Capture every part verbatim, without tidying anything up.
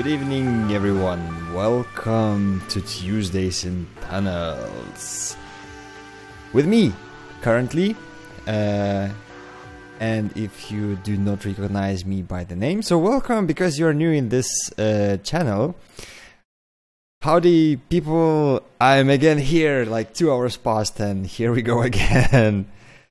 Good evening, everyone. Welcome to Tuesdays in Tunnels. With me, currently, uh, and if you do not recognize me by the name, so welcome because you're new in this uh, channel. Howdy, people. I'm again here, like two hours past, and here we go again.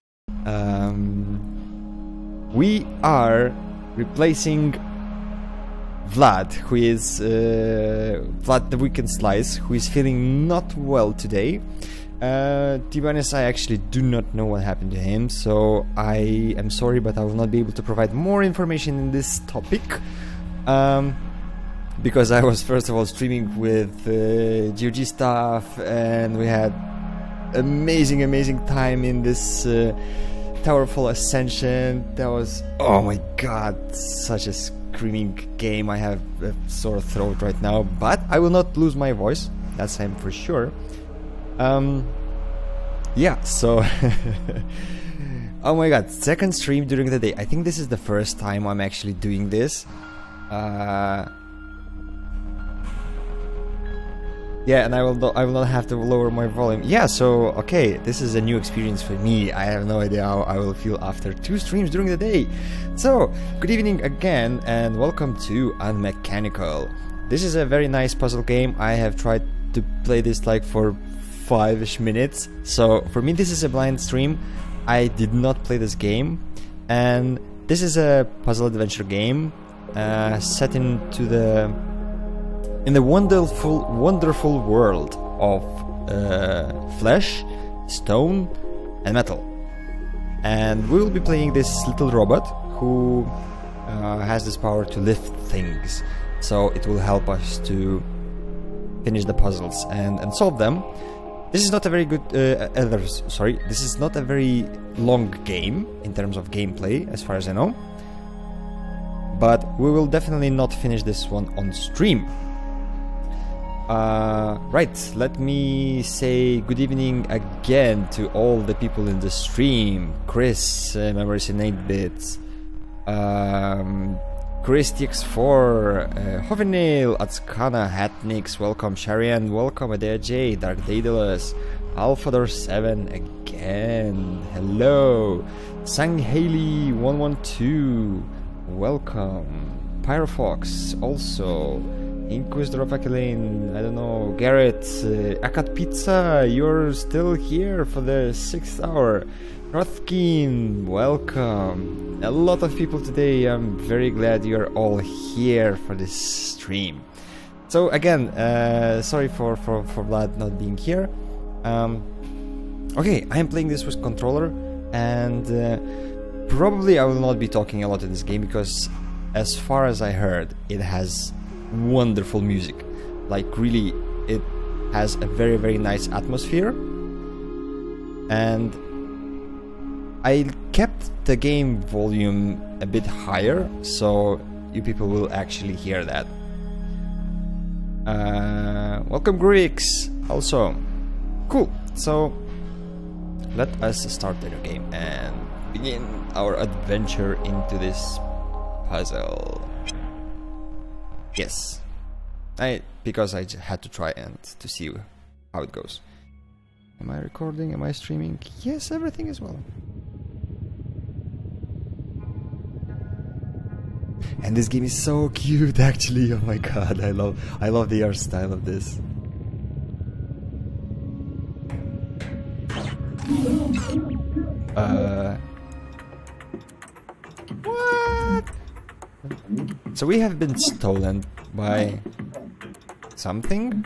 um, we are replacing Vlad, who is uh, Vlad the Weekend Slice, who is feeling not well today. Uh, to be honest, I actually do not know what happened to him, so I am sorry, but I will not be able to provide more information in this topic. Um, because I was first of all streaming with uh, G O G stuff, and we had amazing, amazing time in this uh, Towerfall Ascension. That was, oh my god, such a screaming game. I have a sore throat right now, but I will not lose my voice, that's I'm for sure. Um, yeah, so oh my god, second stream during the day. I think this is the first time I'm actually doing this. Uh, yeah, and I will not, I will not have to lower my volume. Yeah, so okay, this is a new experience for me. I have no idea how I will feel after two streams during the day. So, good evening again, and welcome to Unmechanical. This is a very nice puzzle game. I have tried to play this like for five-ish minutes. So, for me this is a blind stream. I did not play this game. And this is a puzzle adventure game uh, set into the... in the wonderful, wonderful world of uh, flesh, stone, and metal. And we will be playing this little robot who uh, has this power to lift things. So it will help us to finish the puzzles and, and solve them. This is not a very good, uh, uh, sorry, this is not a very long game in terms of gameplay, as far as I know. But we will definitely not finish this one on stream. Uh, right, let me say good evening again to all the people in the stream. Chris, uh, Memories in eight bits, um, Chris T X four, uh, Hovenail, Atskana, Hatnix, welcome Sharian, welcome Adea J, Dark Daedalus, Alphador seven again, hello, Sang Haley one one two, welcome, Pyrofox also, Inquisitor of Akelaine, I don't know, Garrett, uh, Akat Pizza, you're still here for the sixth hour. Rothkin, welcome. A lot of people today, I'm very glad you're all here for this stream. So again, uh, sorry for, for, for Vlad not being here. Um, okay, I am playing this with controller, and uh, probably I will not be talking a lot in this game because as far as I heard, it has wonderful music. Like really, it has a very very nice atmosphere, and I kept the game volume a bit higher so you people will actually hear that. Uh, welcome Greeks also. Cool, so let us start the game and begin our adventure into this puzzle. Yes, I because I had to try and to see how it goes. Am I recording? Am I streaming? Yes, everything is well. And this game is so cute, actually. Oh my god, I love, I love the art style of this. Uh, what? So we have been stolen by something,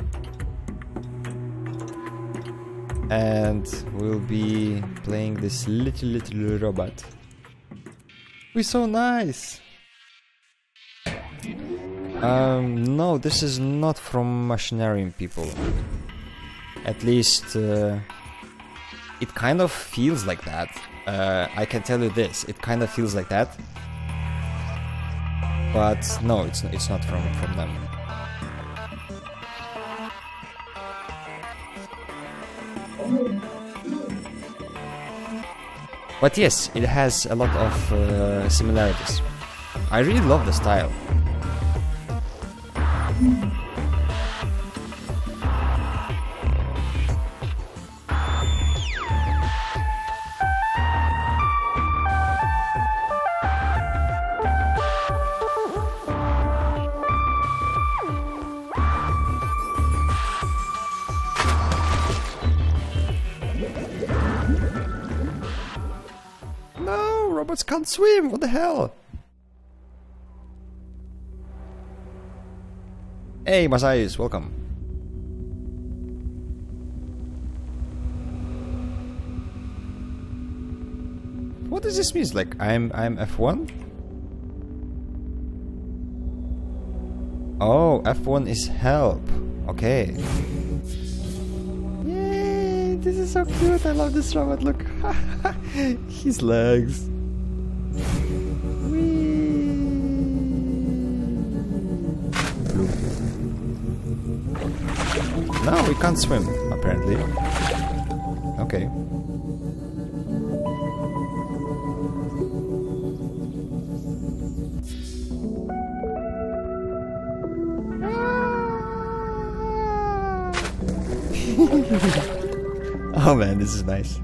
and we'll be playing this little little robot. We're so nice. Um, no, this is not from Machinarium people. At least uh, it kind of feels like that. Uh, I can tell you this, it kind of feels like that. But no, it's it's not from from them. But yes, it has a lot of uh, similarities. I really love the style. Robots can't swim, what the hell? Hey Masayus, welcome. What does this mean? Like I'm I'm F one? Oh, F one is help. Okay. Yay, this is so cute. I love this robot. Look. His legs. No, we can't swim, apparently. Okay. Oh man, this is nice.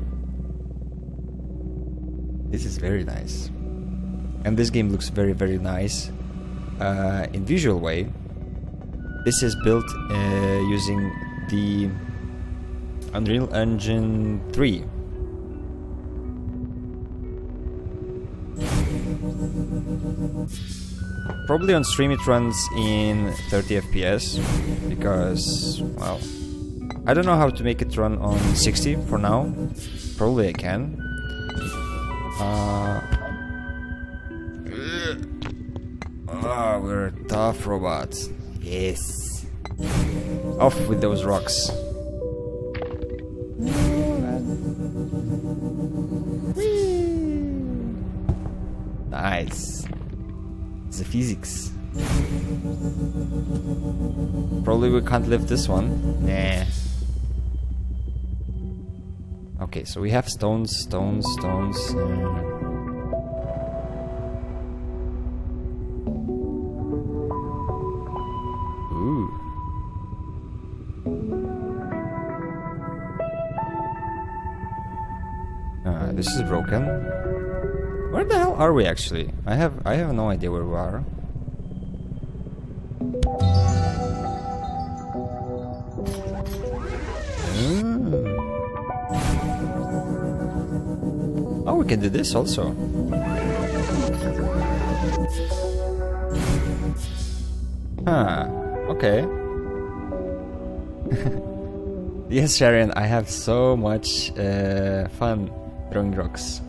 This is very nice. And this game looks very, very nice uh, in visual way. This is built uh, using the Unreal Engine three. Probably on stream it runs in thirty F P S because, well, I don't know how to make it run on sixty for now. Probably I can. Uh, oh, we're a tough robot. Yes. Off with those rocks. Nice. It's the physics. Probably we can't lift this one. Nah. Okay, so we have stones, stones, stones. Uh, Uh, this is broken. Where the hell are we actually? I have I have no idea where we are. Mm. Oh, we can do this also. Huh. Okay. Yes, Sharon, I have so much uh, fun throwing rocks.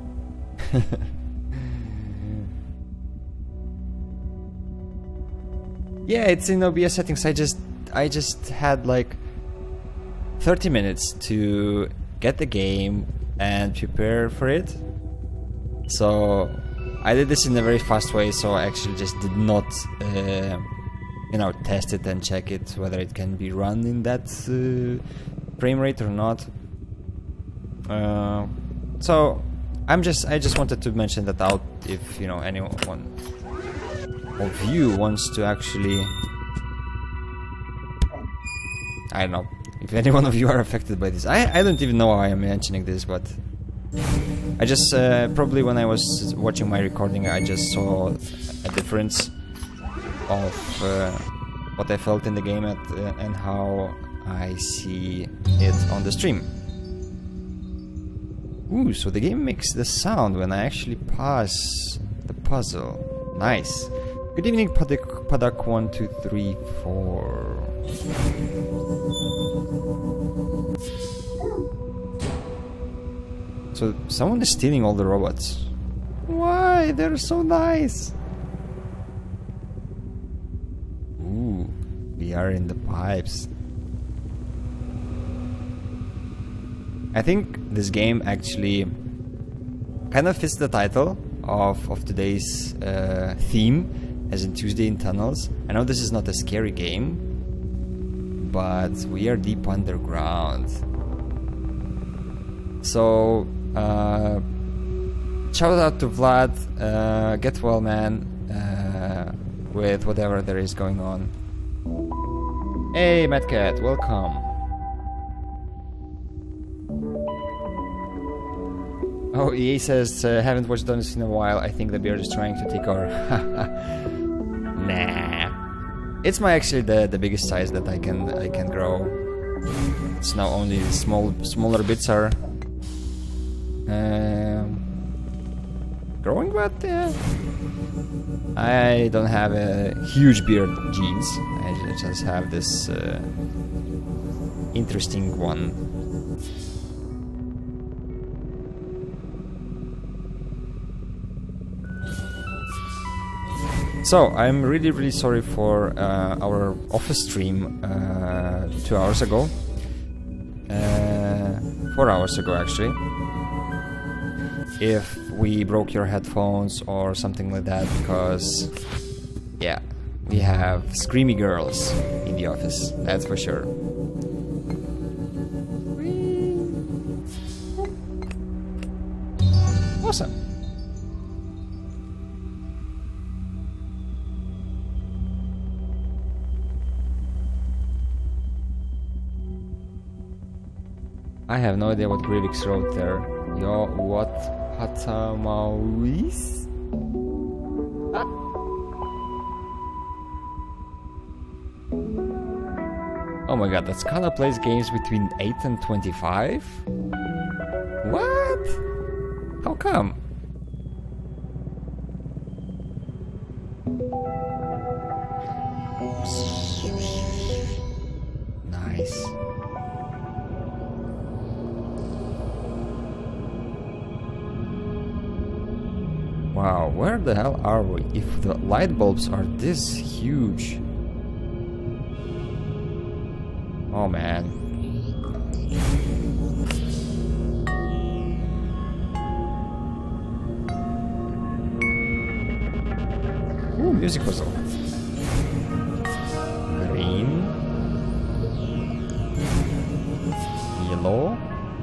Yeah, it's in O B S settings. I just I just had like thirty minutes to get the game and prepare for it. So I did this in a very fast way, so I actually just did not uh, you know, test it and check it whether it can be run in that uh, frame rate or not. Uh, so I'm just I just wanted to mention that out if, you know, anyone of you wants to actually, I don't know, if any one of you are affected by this. I, I don't even know why I'm mentioning this, but I just uh, probably when I was watching my recording I just saw a difference of uh, what I felt in the game at, uh, and how I see it on the stream. Ooh, so the game makes the sound when I actually pass the puzzle. Nice. Good evening, Padak, Padak one, two, three, four. So someone is stealing all the robots. Why? They're so nice. Ooh, we are in the pipes. I think this game actually kind of fits the title of, of today's uh, theme, as in Tuesday in Tunnels. I know this is not a scary game, but we are deep underground. So, uh, shout out to Vlad, uh, get well man, uh, with whatever there is going on. Hey, Mad Cat, welcome. Oh, E A says, uh, haven't watched Donis in a while. I think the beard is trying to take over. Nah. It's my actually the the biggest size that I can I can grow. It's now only small smaller bits are um, growing, but uh, I don't have a huge beard genes. I just have this uh, interesting one. So, I'm really really sorry for uh, our office stream uh, two hours ago. Uh, four hours ago actually. If we broke your headphones or something like that, because yeah, we have screamy girls in the office, that's for sure. Awesome. I have no idea what Grivix wrote there. Yo, what Hatamawis? Ah. Oh my god, that Scala plays games between eight and twenty-five? What? How come? Nice. Wow, where the hell are we? If the light bulbs are this huge. Oh man. Ooh, music puzzle. Green. Yellow.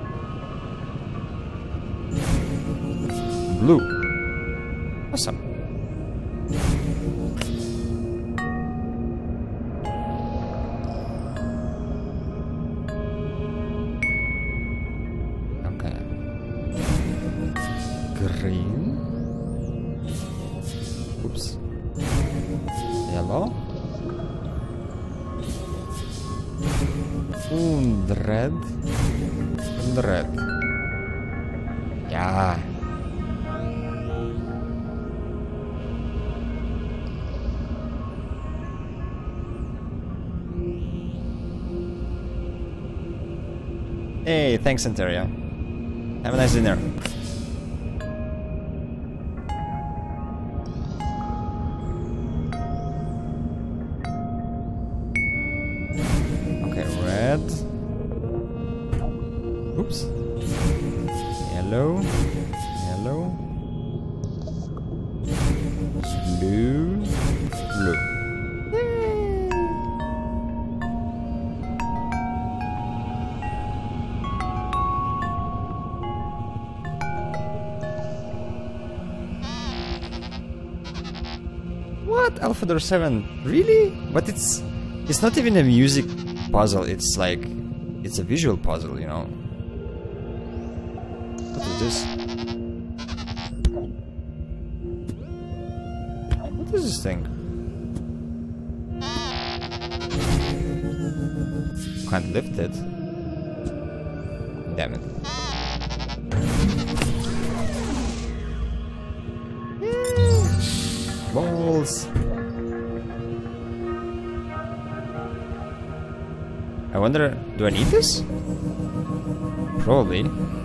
Blue. Awesome. Okay. Green. Oops. Yellow. And red. And red. Yeah. Hey, thanks, Anteria. Have a nice dinner. Okay, red. Oops. Yellow. Yellow. Blue. Blue. What? Alphador seven? Really? But it's it's not even a music puzzle, it's like it's a visual puzzle, you know. What is this? What is this thing? Can't lift it. Damn it. Balls. I wonder, do I need this? Probably.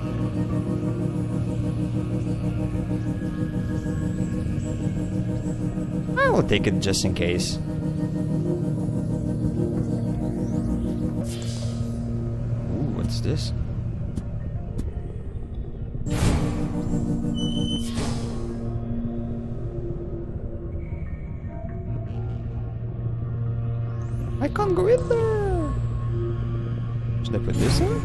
I will take it just in case. Ooh, what's this? I can't go in there. Should I put this in?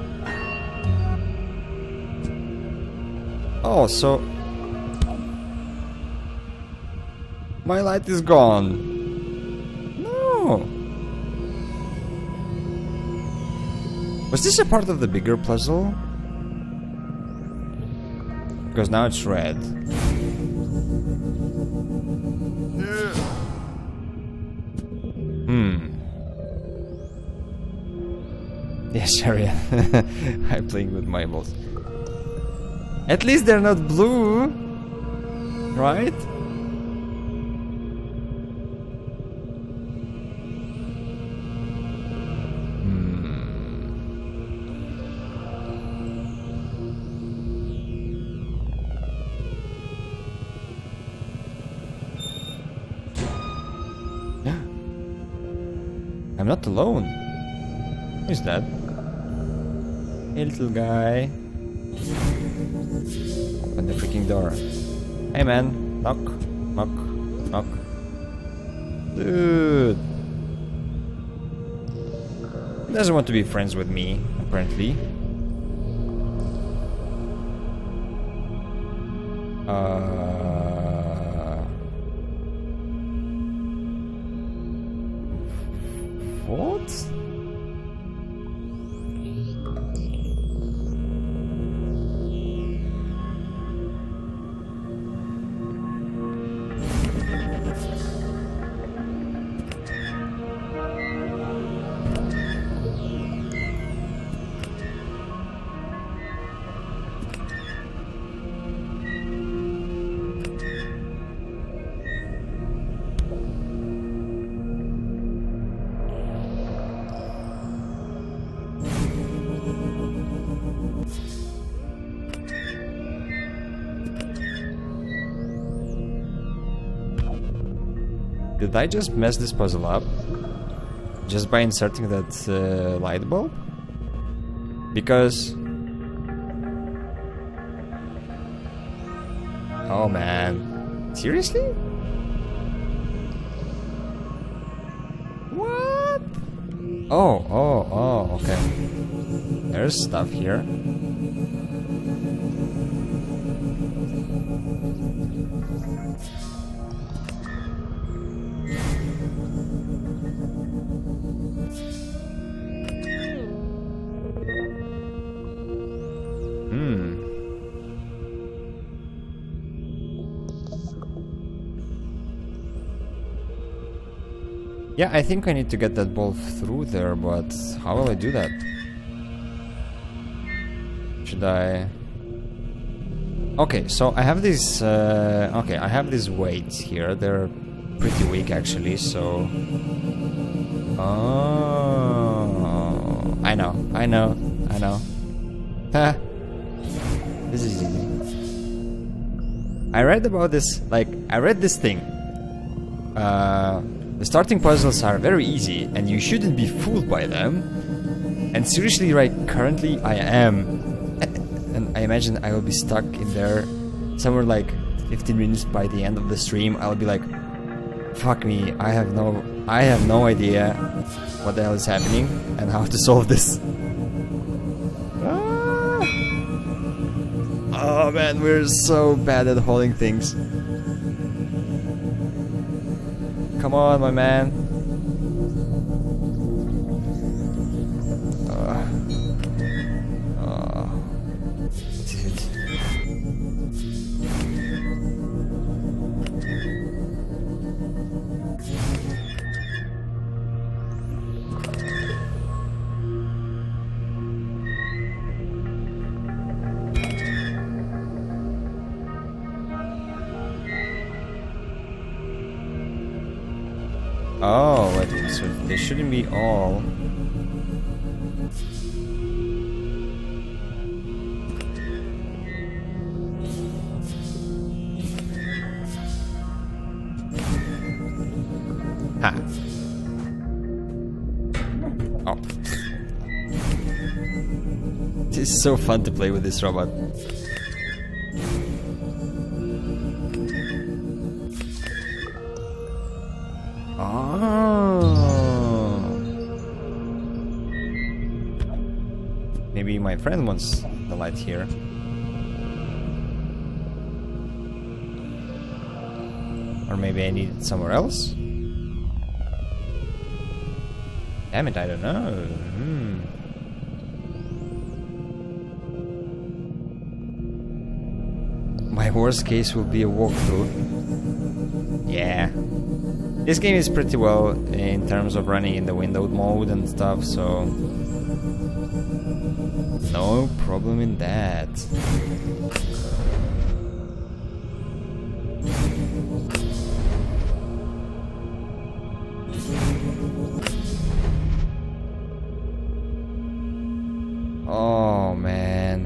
Oh, so My light is gone. No. Was this a part of the bigger puzzle? Because now it's red. Hmm. Yes, Sherry. I'm playing with my balls. At least they're not blue, right? I'm not alone. Who's that? Hey, little guy. Open the freaking door. Hey, man. Knock. Knock. Knock. Dude. He doesn't want to be friends with me, apparently. Uh... What? Did I just mess this puzzle up? Just by inserting that uh, light bulb? Because... Oh man. Seriously? What? Oh, oh, oh, okay. There's stuff here. Yeah, I think I need to get that ball through there, but how will I do that? Should I... Okay, so I have these... Uh, okay, I have these weights here. They're pretty weak, actually, so... Oh... I know, I know, I know. Ha! This is easy. I read about this, like, I read this thing. Uh... The starting puzzles are very easy, and you shouldn't be fooled by them. And seriously, right, currently I am. And I imagine I will be stuck in there somewhere like fifteen minutes by the end of the stream. I'll be like, fuck me, I have no, I have no idea what the hell is happening and how to solve this. Ah. Oh man, we're so bad at holding things. Come on, my man. Uh, uh, dude. Oh, wait, so they shouldn't be all. Ha. Oh. This is so fun to play with this robot. Oh. Maybe my friend wants the light here. Or maybe I need it somewhere else? Damn it, I don't know. Hmm. My worst case will be a walkthrough. Yeah. This game is pretty well in terms of running in the windowed mode and stuff, so no problem in that. Oh man.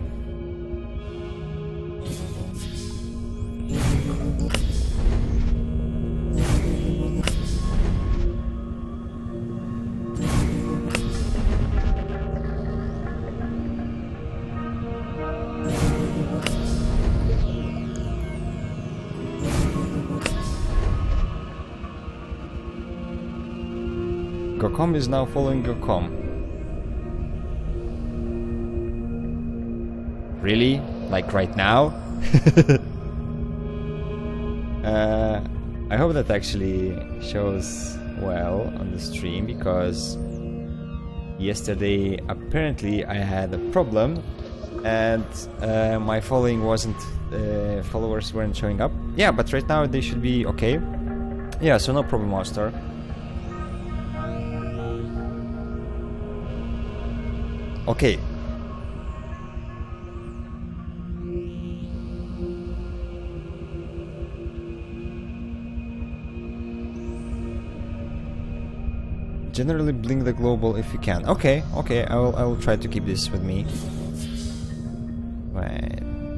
Gocom is now following Gocom. Really? Like right now? uh, I hope that actually shows well on the stream, because yesterday apparently I had a problem and uh, my following wasn't, uh, followers weren't showing up. Yeah, but right now they should be okay. Yeah, so no problem, Master. Okay. Generally blink the global if you can. Okay, okay, I will I will try to keep this with me. Right.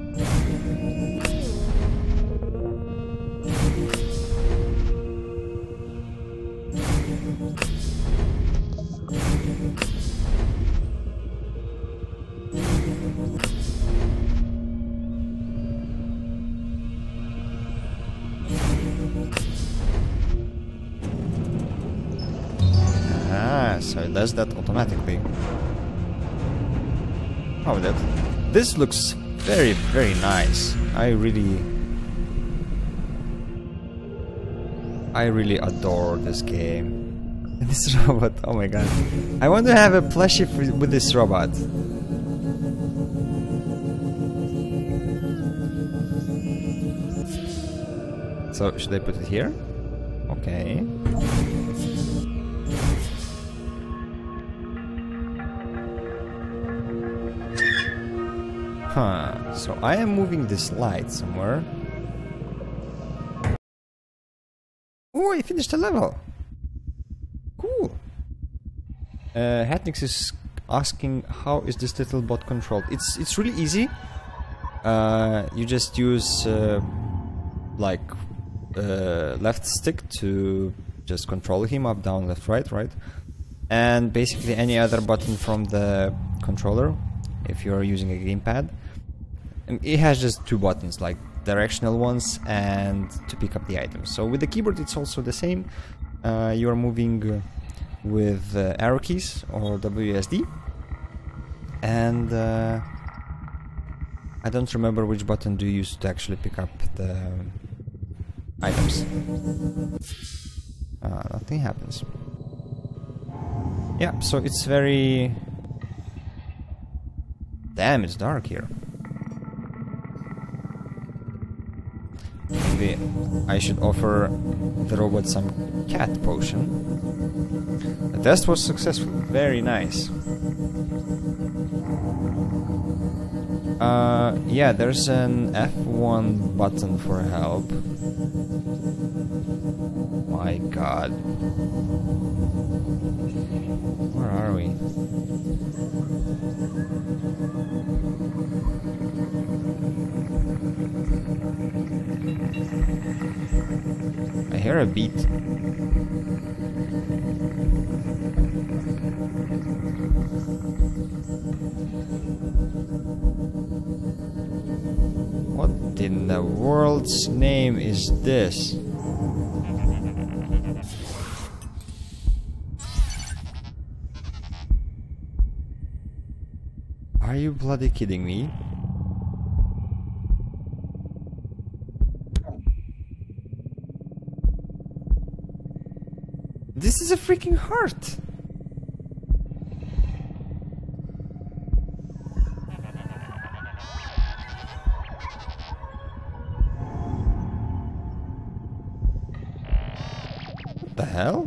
So it does that automatically. Oh, that this looks very, very nice. I really, I really adore this game. And this robot, oh my god! I want to have a plushie with this robot. So should I put it here? Okay. Huh, so I am moving this light somewhere. Oh, I finished the level! Cool! Uh, Hatnix is asking how is this little bot controlled. It's it's really easy. Uh, you just use uh, like uh, left stick to just control him, up, down, left, right, right? And basically any other button from the controller, if you're using a gamepad. It has just two buttons, like directional ones and to pick up the items. So with the keyboard it's also the same. Uh, you are moving with uh, arrow keys or W S D. And uh, I don't remember which button do you use to actually pick up the items. Uh, nothing happens. Yeah, so it's very... Damn, it's dark here. Maybe I should offer the robot some cat potion. The test was successful. Very nice. Uh, yeah, there's an F one button for help. My god. Where are we? I hear a beat. What in the world's name is this? Are you bloody kidding me? is a freaking heart. What the hell?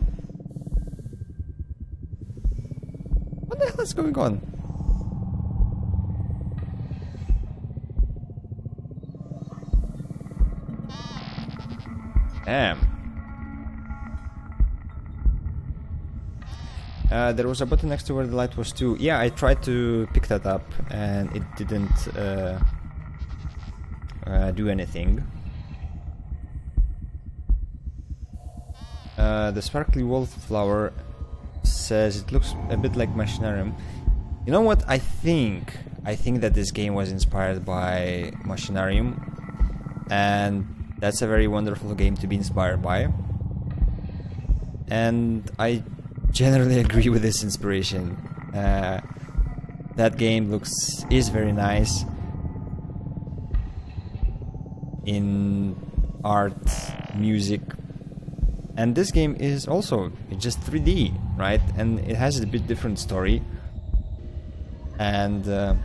What the hell is going on? Damn. Uh, there was a button next to where the light was too. Yeah, I tried to pick that up and it didn't uh, uh, do anything. Uh, the sparkly wallflower says it looks a bit like Machinarium. You know what? I think I think that this game was inspired by Machinarium, and that's a very wonderful game to be inspired by. And I generally agree with this inspiration. Uh, that game looks is very nice in art, music. And this game is also just three D, right? And it has a bit different story. And uh,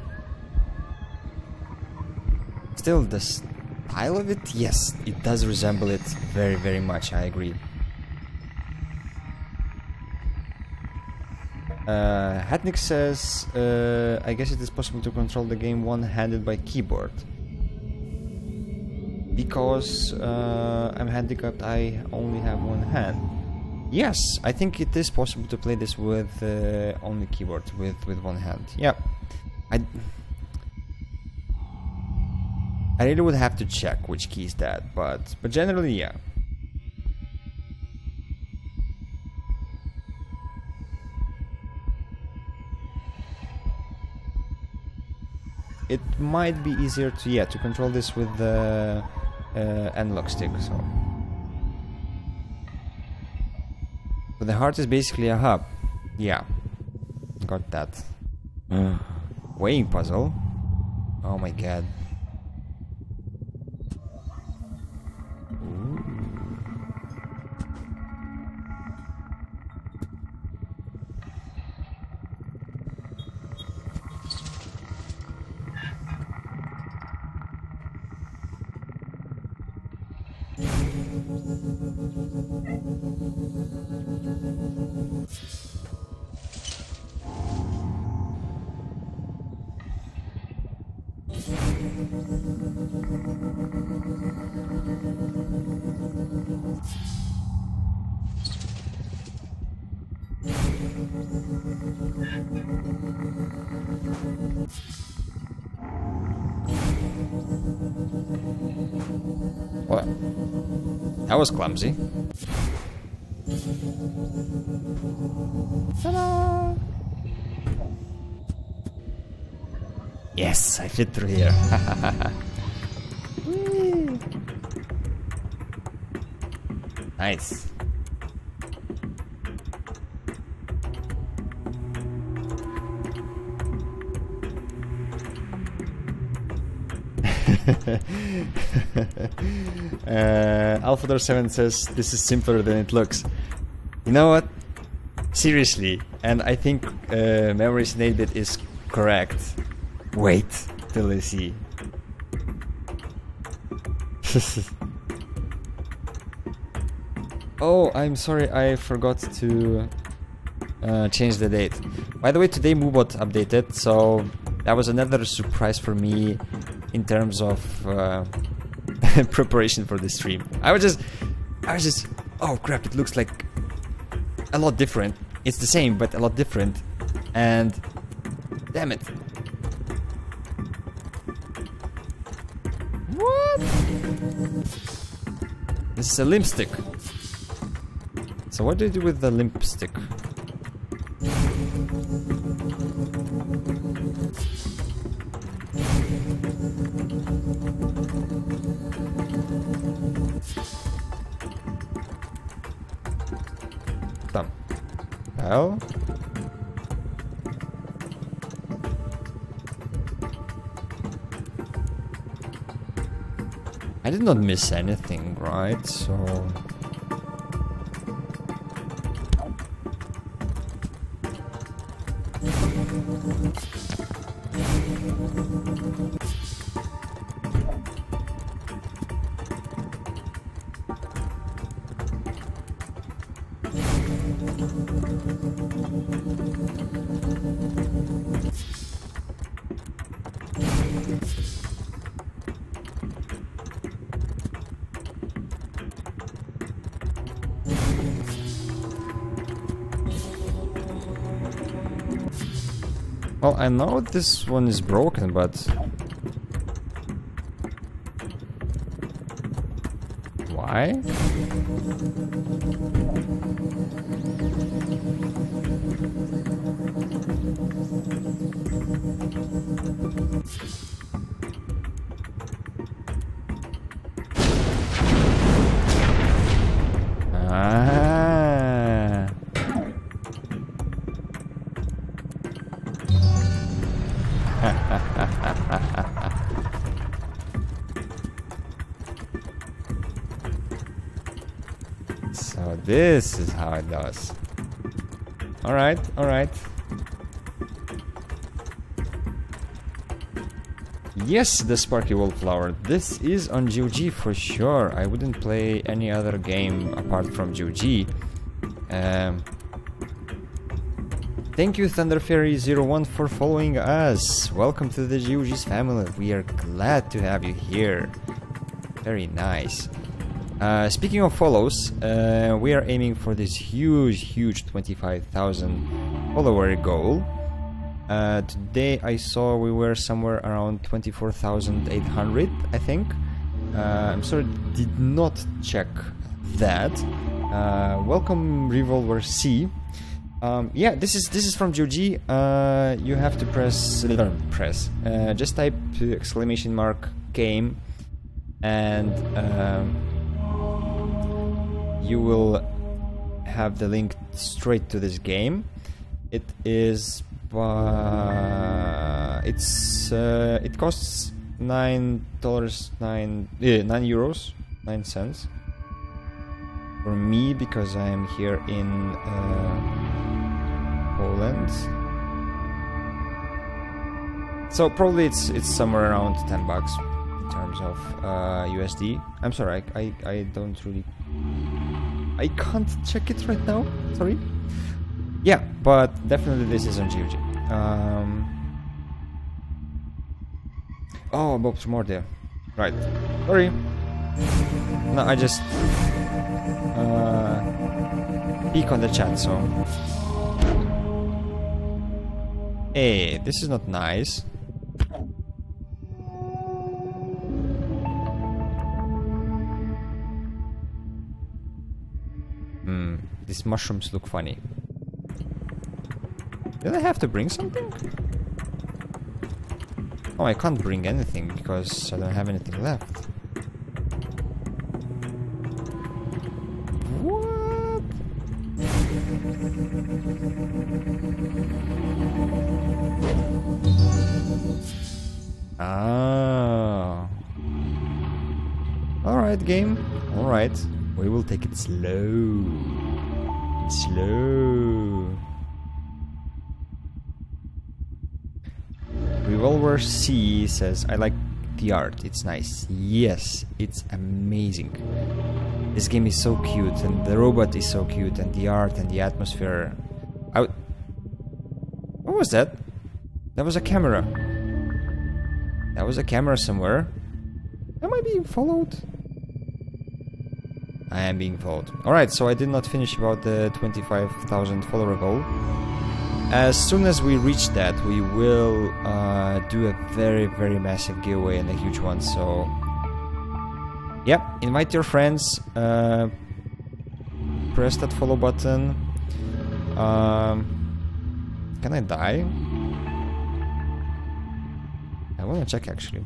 still, the style of it, yes, it does resemble it very, very much. I agree. Uh, Hatnik says, uh, I guess it is possible to control the game one-handed by keyboard. Because uh, I'm handicapped, I only have one hand. Yes, I think it is possible to play this with uh, only keyboard, with, with one hand. Yeah, I, I really would have to check which key is that, but but generally, yeah. It might be easier to yeah to control this with the uh, analog stick. So, but the heart is basically a hub. Yeah, got that. Weighing puzzle. Oh my god. What? That was clumsy. Ta-da! Yes, I fit through here. Nice. uh, Alphador seven says this is simpler than it looks. You know what? Seriously, and I think uh, Memories in eight bit is correct. Wait till I see. Oh, I'm sorry, I forgot to uh, change the date. By the way, today Moobot updated, so that was another surprise for me in terms of uh, preparation for the stream. I was just, I was just, oh crap! It looks like a lot different. It's the same, but a lot different. And damn it! What? This is a limp stick. So what do you do with the limp stick? Thumb. Well. I did not miss anything, right? So Well, I know this one is broken, but... Why? Ah. So this is how it does. All right, all right. Yes, the Sparky Wallflower. This is on G O G for sure. I wouldn't play any other game apart from G O G. Um, thank you, Thunder Fairy zero one, for following us. Welcome to the G O G's family. We are glad to have you here. Very nice. Uh, speaking of follows, uh, we are aiming for this huge, huge twenty-five thousand follower goal. Uh, today I saw we were somewhere around twenty-four thousand eight hundred, I think. Uh, I'm sorry, did not check that. Uh, welcome, Revolver C. Um, yeah, this is this is from G O G. Uh, you have to press uh, press. Uh, just type exclamation mark game, and um, you will have the link straight to this game. It is. Uh, it's uh, it costs nine dollars nine uh, nine euros nine cents for me because I am here in uh, Poland. So probably it's it's somewhere around ten bucks in terms of uh, U S D. I'm sorry, I, I I don't really I can't check it right now. Sorry. Yeah, but definitely this is on G O G. Um, oh, Bob's more there. Right. Sorry. No, I just uh, peek on the chat, so... Hey, this is not nice. Hmm, these mushrooms look funny. Did I have to bring something? Oh, I can't bring anything because I don't have anything left. What? Ah. Alright, game. Alright. We will take it slow. Slow. Revolver C says, I like the art, it's nice. Yes, it's amazing. This game is so cute, and the robot is so cute, and the art and the atmosphere. I w what was that? That was a camera. That was a camera somewhere. Am I being followed? I am being followed. Alright, so I did not finish about the twenty-five thousand follower goal. As soon as we reach that, we will uh, do a very, very massive giveaway and a huge one. So, yeah, invite your friends. Uh, press that follow button. Um, can I die? I want to check actually.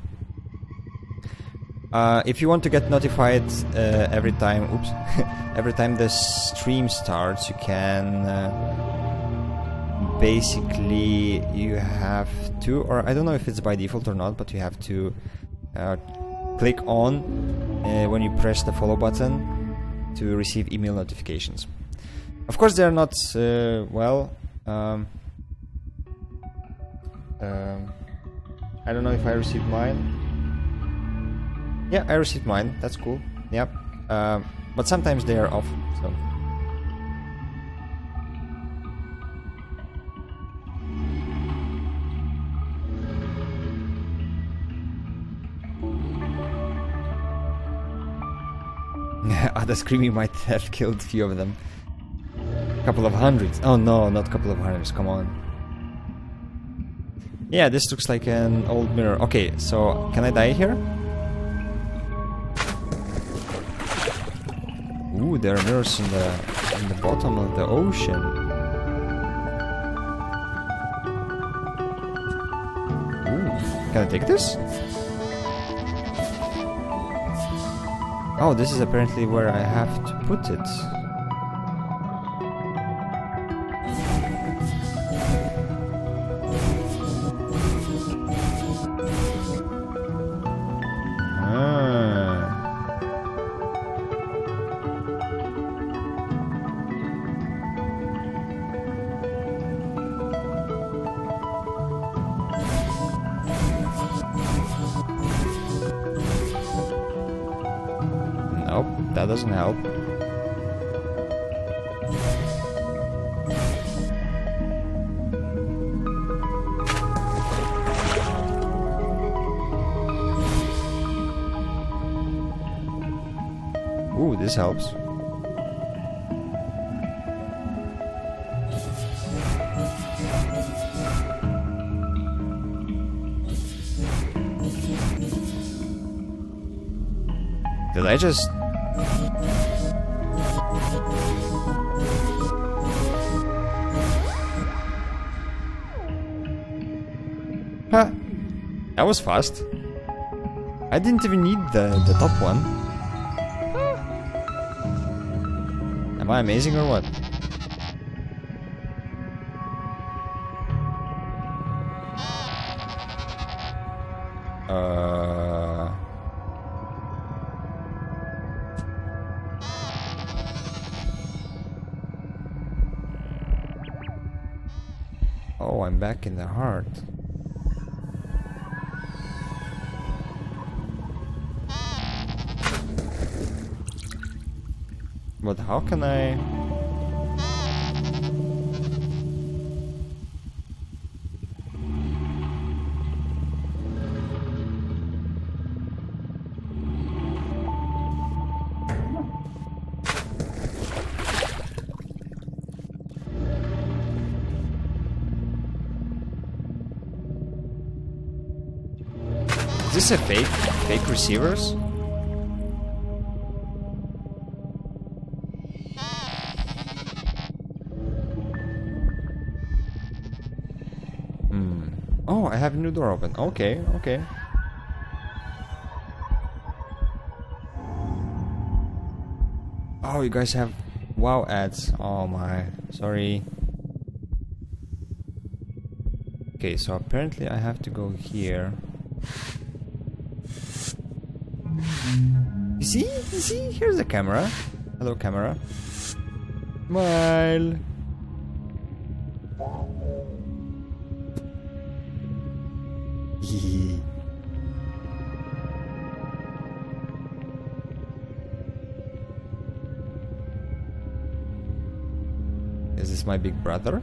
Uh, if you want to get notified uh, every time, oops, every time the stream starts, you can. Uh, Basically, you have to, or I don't know if it's by default or not, but you have to uh, click on uh, when you press the follow button to receive email notifications. Of course, they are not, uh, well, um, Um, I don't know if I received mine. Yeah, I received mine. That's cool. Yep. Um, but sometimes they are off, so. Ada Screaming might have killed a few of them. A couple of hundreds. Oh no, not a couple of hundreds, come on. Yeah, this looks like an old mirror. Okay, so can I die here? Ooh, there are mirrors in the in the bottom of the ocean. Ooh, can I take this? Oh, this is apparently where I have to put it. Nope, that doesn't help. Ooh, this helps. Did I just... Huh. That was fast. I didn't even need the, the top one. Huh. Am I amazing or what? Uh... Oh, I'm back in the heart. But how can I... Is this a fake, fake receivers? Hmm. Oh, I have a new door open. Okay, okay. Oh, you guys have WoW ads. Oh my, sorry. Okay, so apparently I have to go here. You see? You see? Here's the camera. Hello, camera. Smile. Is this my big brother?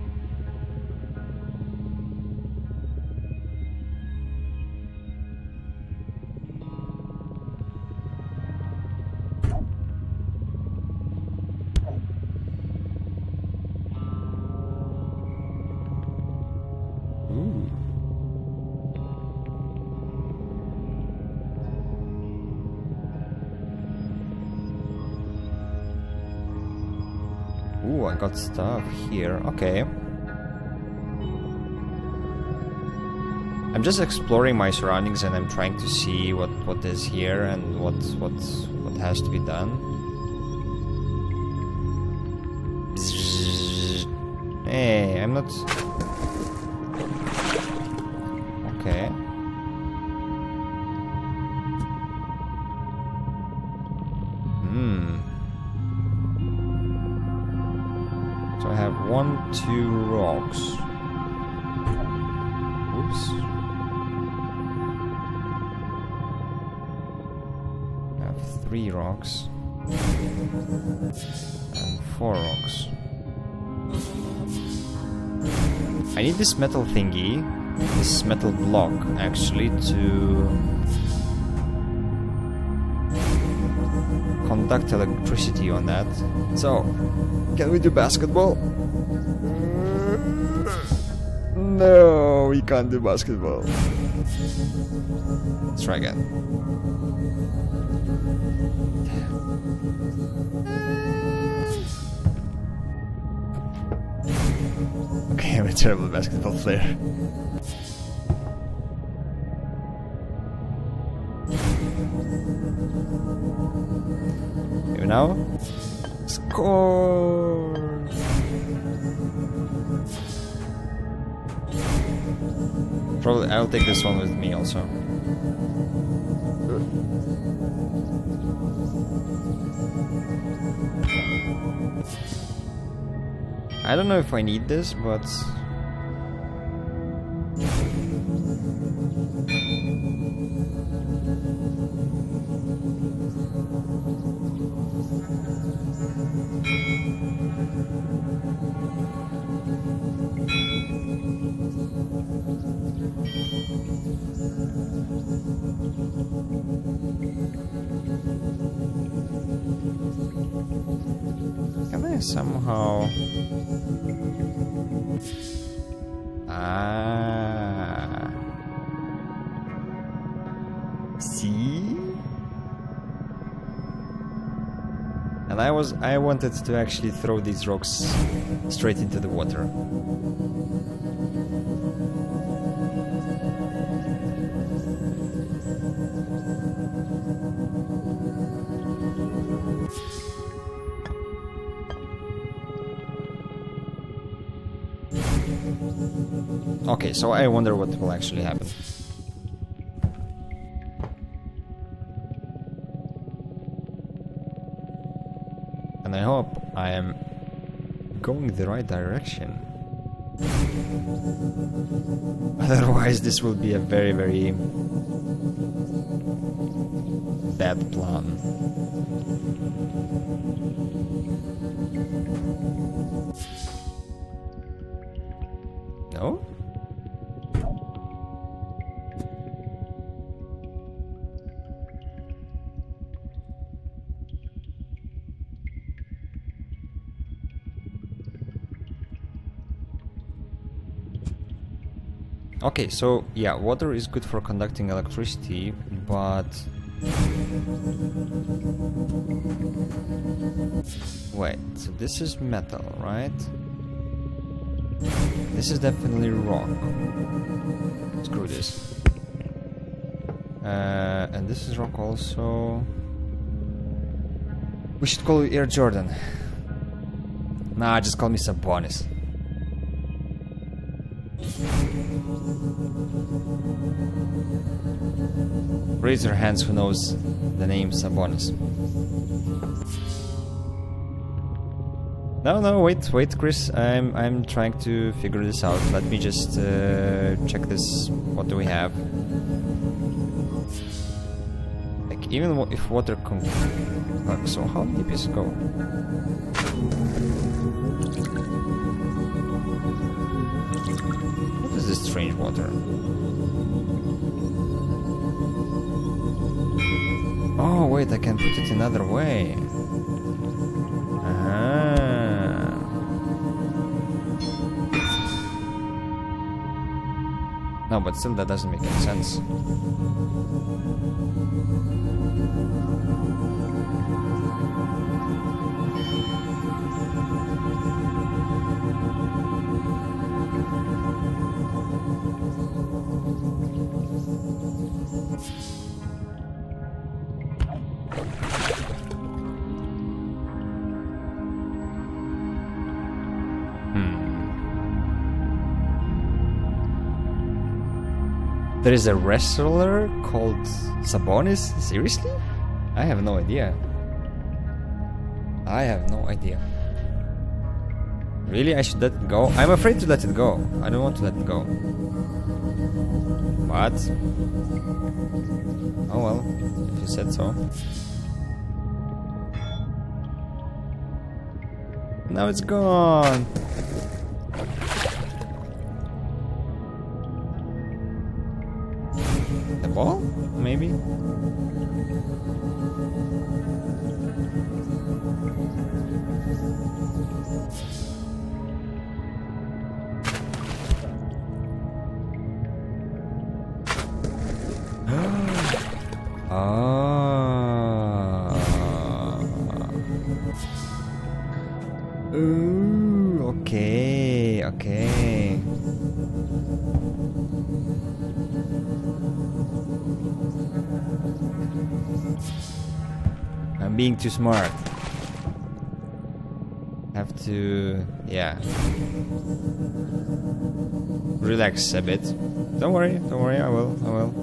Ooh, I got stuff here. Okay. I'm just exploring my surroundings and I'm trying to see what what is here and what what what has to be done. Hey, I'm not... Okay. Hmm. So I have one, two rocks. three rocks. And four rocks. I need this metal thingy, this metal block, actually, to conduct electricity on that. So, can we do basketball? No, we can't do basketball. Let's try again. Okay, I'm a terrible basketball player. Here now. Score! Probably I'll take this one with me also. I don't know if I need this, but can I somehow... Ah. See? And I was I wanted to actually throw these rocks straight into the water. Okay, so I wonder what will actually happen. And I hope I am going the right direction. Otherwise, this will be a very, very bad plan. No? Okay, so yeah, water is good for conducting electricity, but wait, so this is metal, right? This is definitely rock. Screw this. Uh, and this is rock also. We should call you Air Jordan. Nah, just call me Sabonis. Raise your hands who knows the name Sabonis. No, no, wait, wait, Chris. I'm, I'm trying to figure this out. Let me just uh, check this. What do we have? Like, even if water comes. Like, so how deep is it go? What is this strange water? Oh, wait, I can put it another way. Ah. No, but still that doesn't make any sense. There is a wrestler called Sabonis? Seriously? I have no idea. I have no idea. Really? I should let it go? I'm afraid to let it go. I don't want to let it go. What? Oh well, if you said so. Now it's gone. The ball? Maybe? Ah. Ooh, okay, okay. I'm being too smart. Have to, yeah. Relax a bit. Don't worry, don't worry, I will, I will.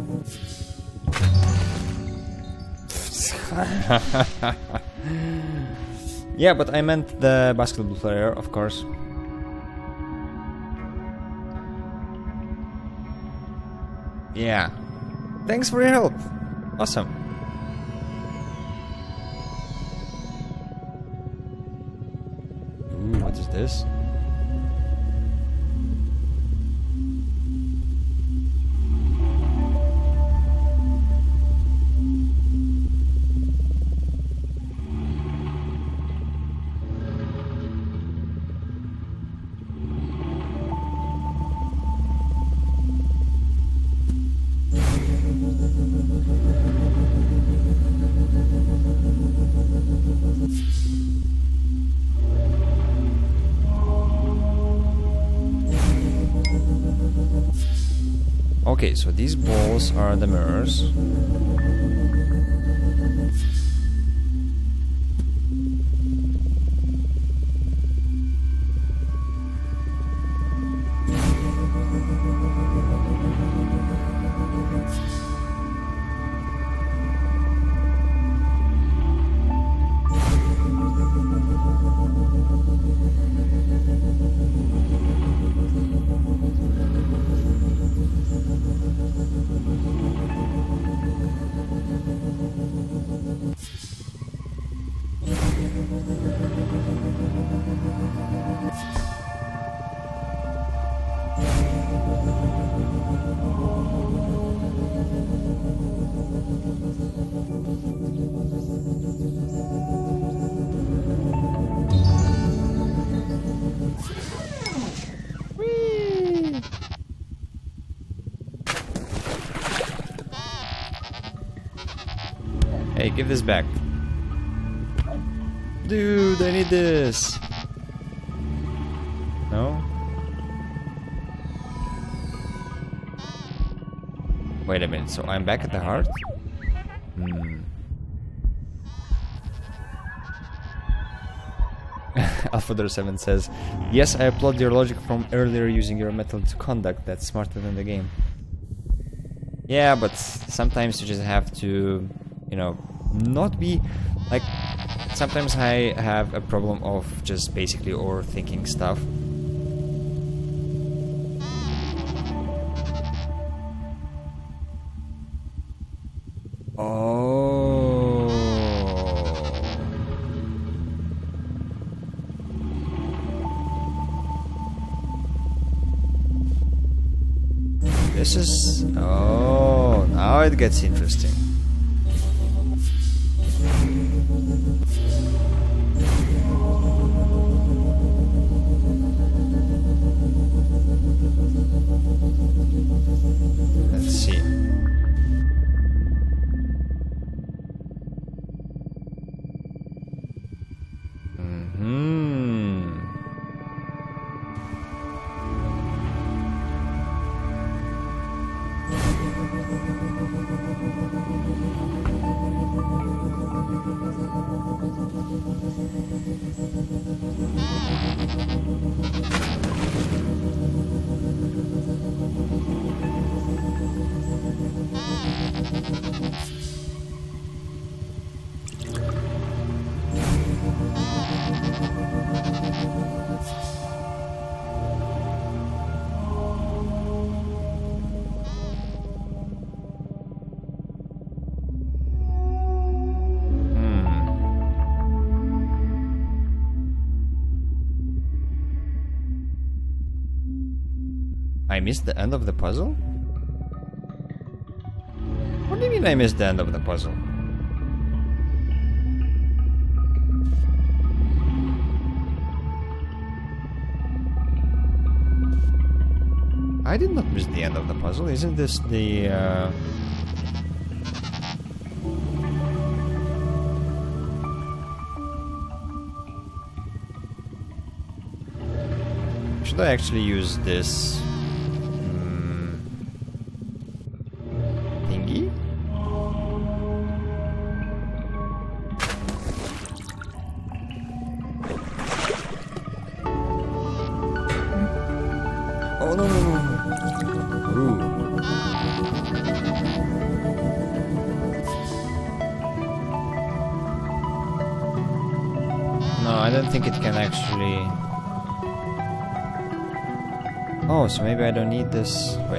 Yeah, but I meant the basketball player, of course. Yeah. Thanks for your help. Awesome. Ooh, what is this? Okay, so these balls are the mirrors. Hey, give this back. Dude, I need this. No? Wait a minute, so I'm back at the heart? Hmm. Alpha seven says, yes, I applaud your logic from earlier using your method to conduct. That's smarter than the game. Yeah, but sometimes you just have to, you know, not be like, sometimes I have a problem of just basically overthinking stuff. Oh. This is, oh, now it gets interesting. Let's see. Mm-hmm. I missed the end of the puzzle? What do you mean I missed the end of the puzzle? I did not miss the end of the puzzle. Isn't this the... Uh... Should I actually use this... Um, thingy? Oh no no no! Ooh. No, I don't think it can actually... Oh, so maybe I don't need this... Wait.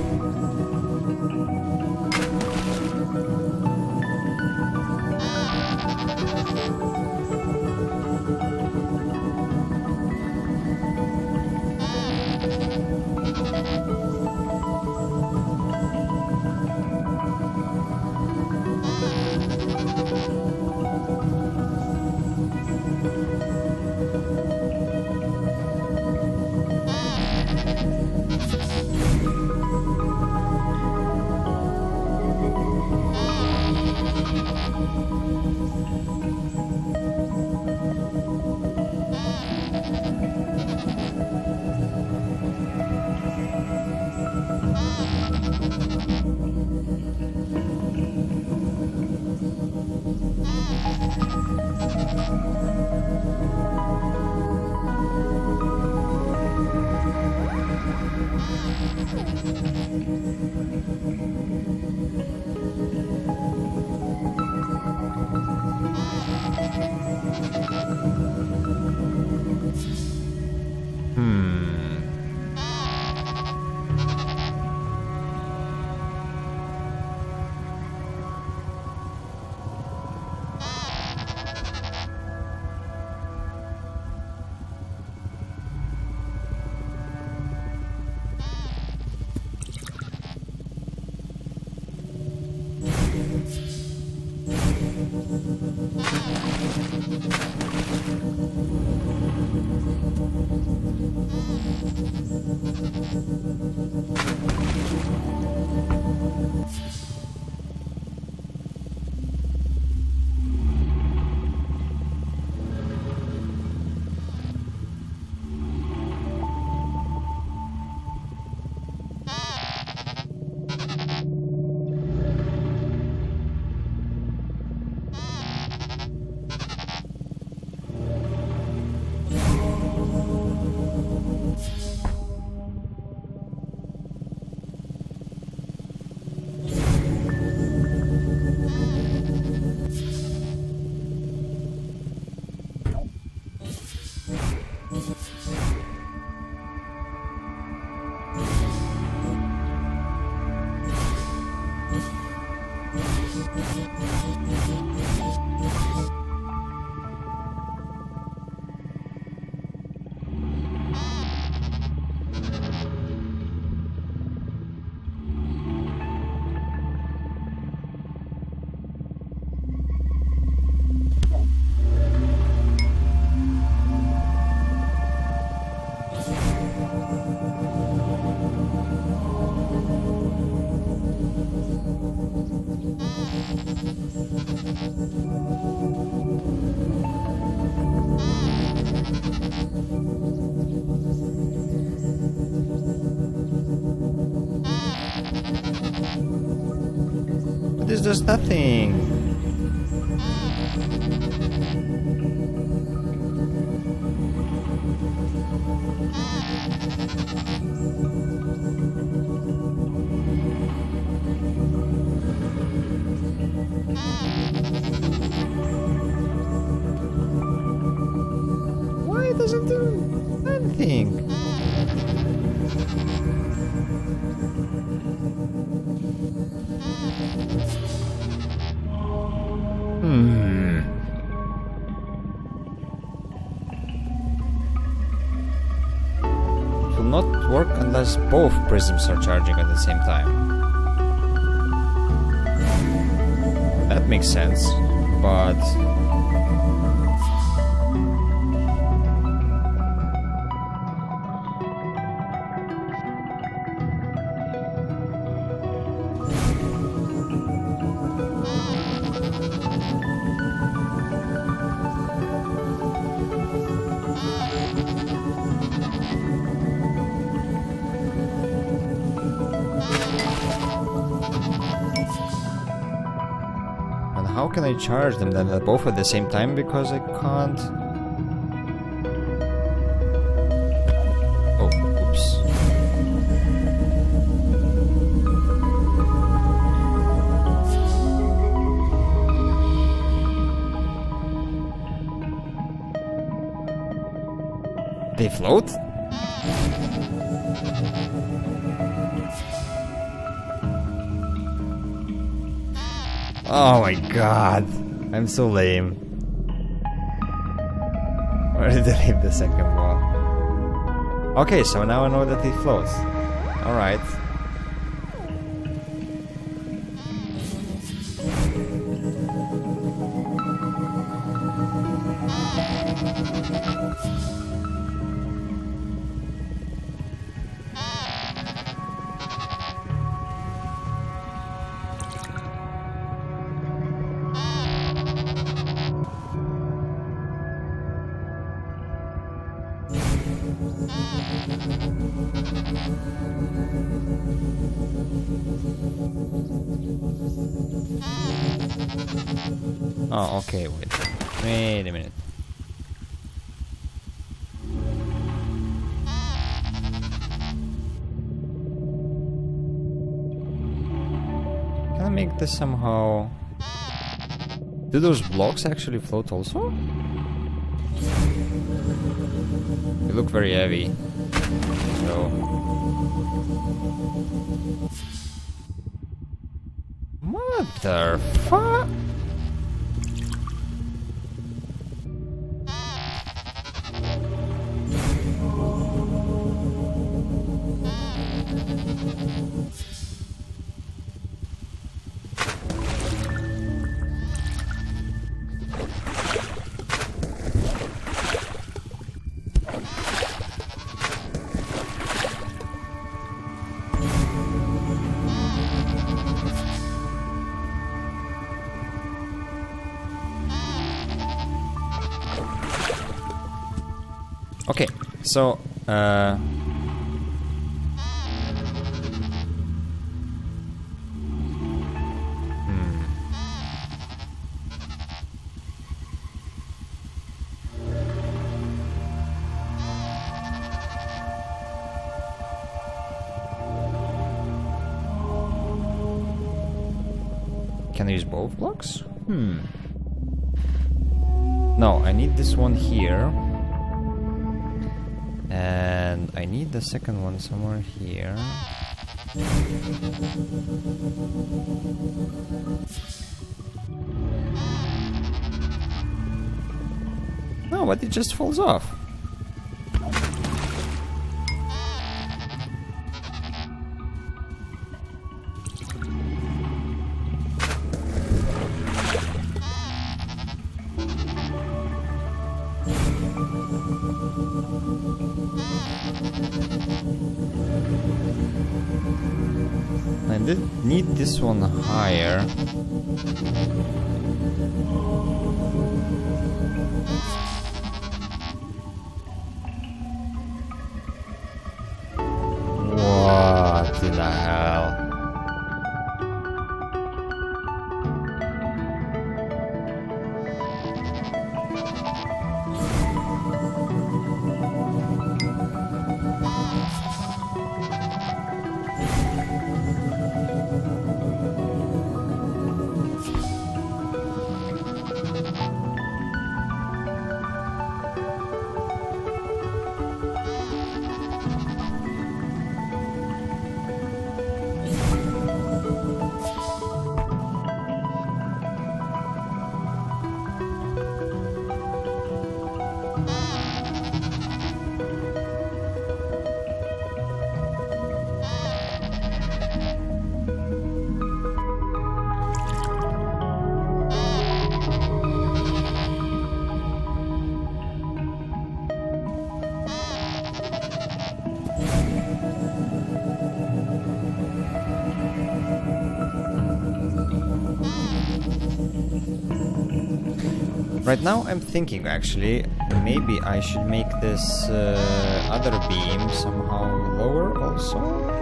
This does nothing. Why does it do anything? Hmm. It will not work unless because both prisms are charging at the same time. That makes sense, but... How can I charge them then both at the same time, because I can't... Oh, oops. They float? Oh my god, I'm so lame. Where did I leave the second one? Okay, so now I know that they float. Alright. Oh, okay, wait. Wait a minute. Can I make this somehow... Do those blocks actually float also? They look very heavy. So... What the fuck? Okay, so, uh... Hmm. Can I use both blocks? Hmm. No, I need this one here. And I need the second one somewhere here. No, but it just falls off. I did need this one higher. What in the hell? Right now I'm thinking actually, maybe I should make this uh, other beam somehow lower also.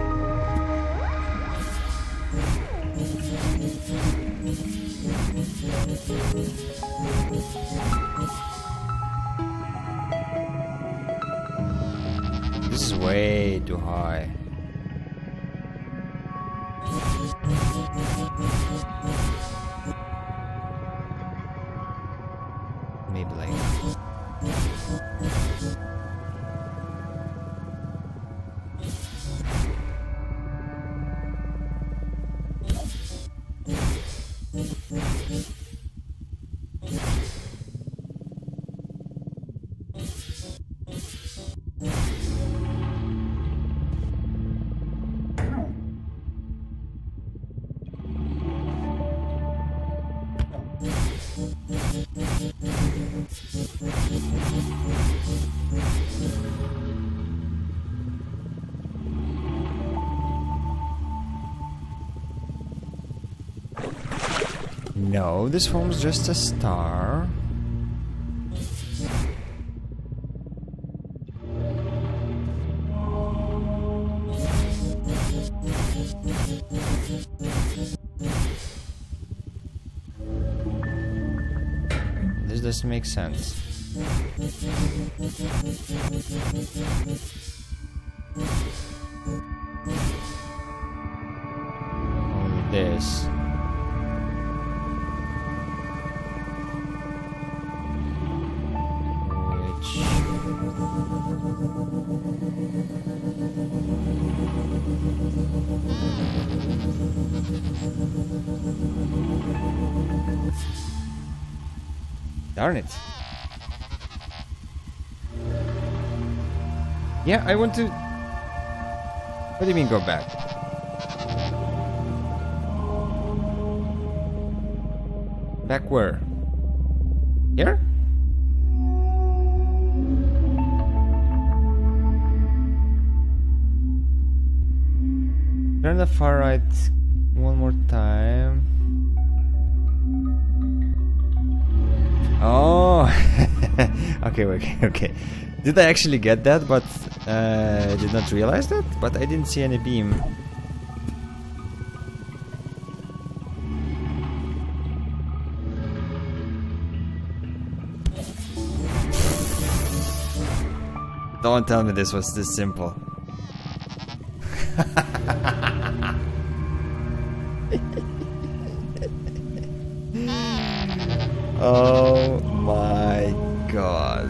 This is way too high. Maybe like no, this forms just a star. This doesn't make sense. Only this. Darn it. Yeah, I want to... What do you mean go back? Back where? Here? Turn the far right one more time. Oh, okay, okay, okay. Did I actually get that, but uh, I did not realize that? But I didn't see any beam. Don't tell me this was this simple. Oh my god.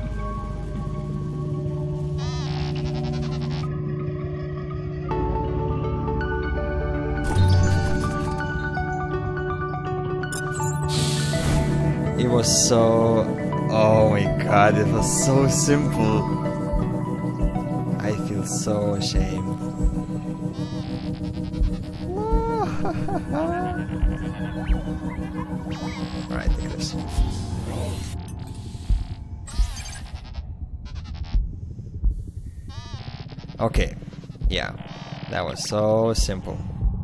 It was so... Oh my god, it was so simple. I feel so ashamed. Alright, take this. Okay, yeah, that was so simple.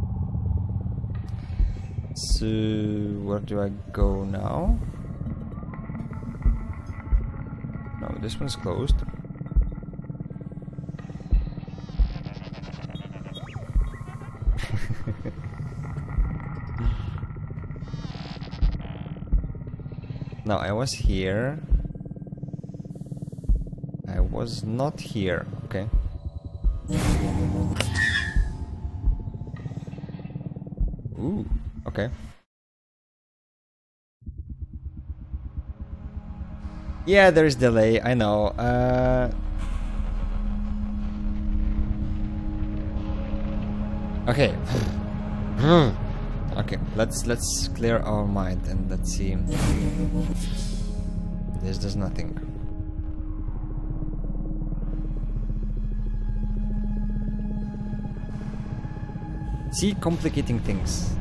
So, where do I go now? No, this one's closed. No, I was here. I was not here. Okay. Ooh, okay. Yeah, there's delay, I know. Uh... Okay. Okay, let's let's clear our mind and let's see. This does nothing. See, complicating things.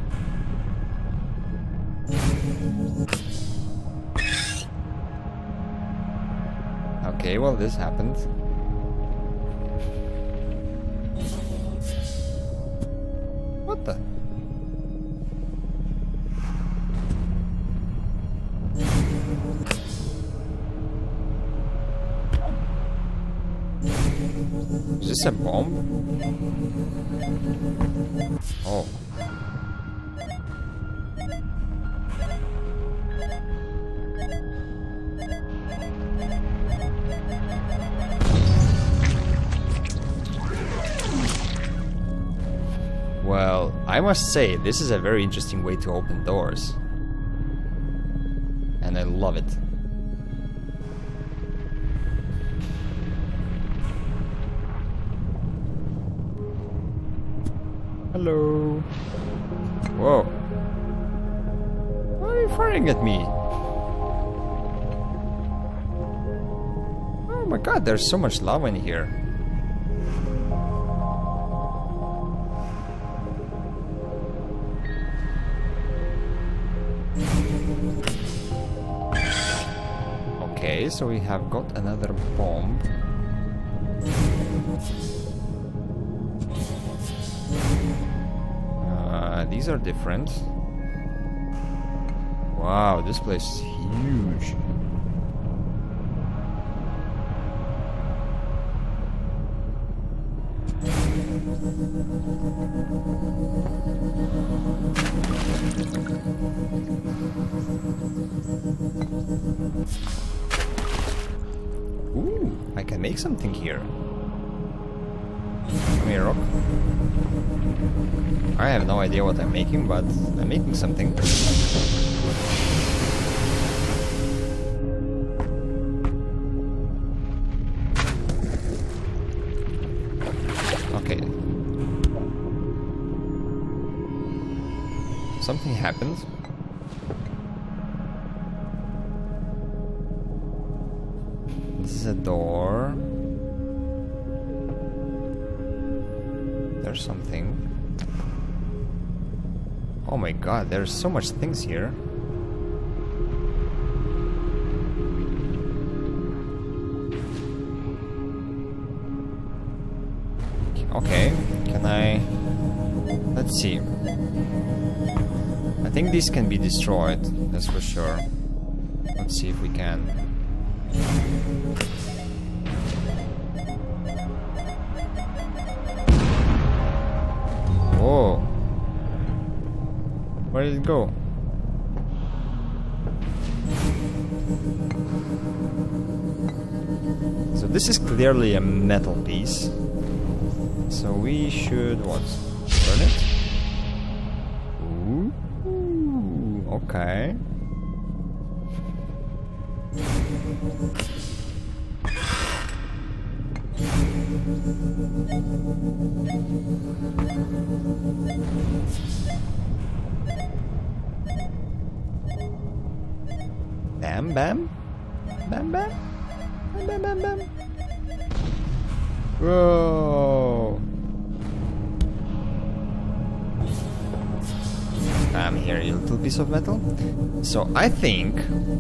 Okay, well, this happened. What the? this a bomb? Oh. Well, I must say, this is a very interesting way to open doors. And I love it. Hello. Whoa. Why are you firing at me? Oh my god, there's so much lava in here. Okay, so we have got another bomb. Uh, these are different. Wow, this place is huge. Ooh, I can make something here. Come here, rock. I have no idea what I'm making, but I'm making something. Okay. Something happened. This is a door. There's something. Oh my god, there's so much things here. Okay, can I... Let's see. I think these can be destroyed, that's for sure. Let's see if we can. Whoa. Where did it go? So this is clearly a metal piece. So we should what? Burn it? Ooh, okay. Bam, bam, bam, bam, bam, bam, bam, bam. Whoa! Come here, you little piece of metal. So I think,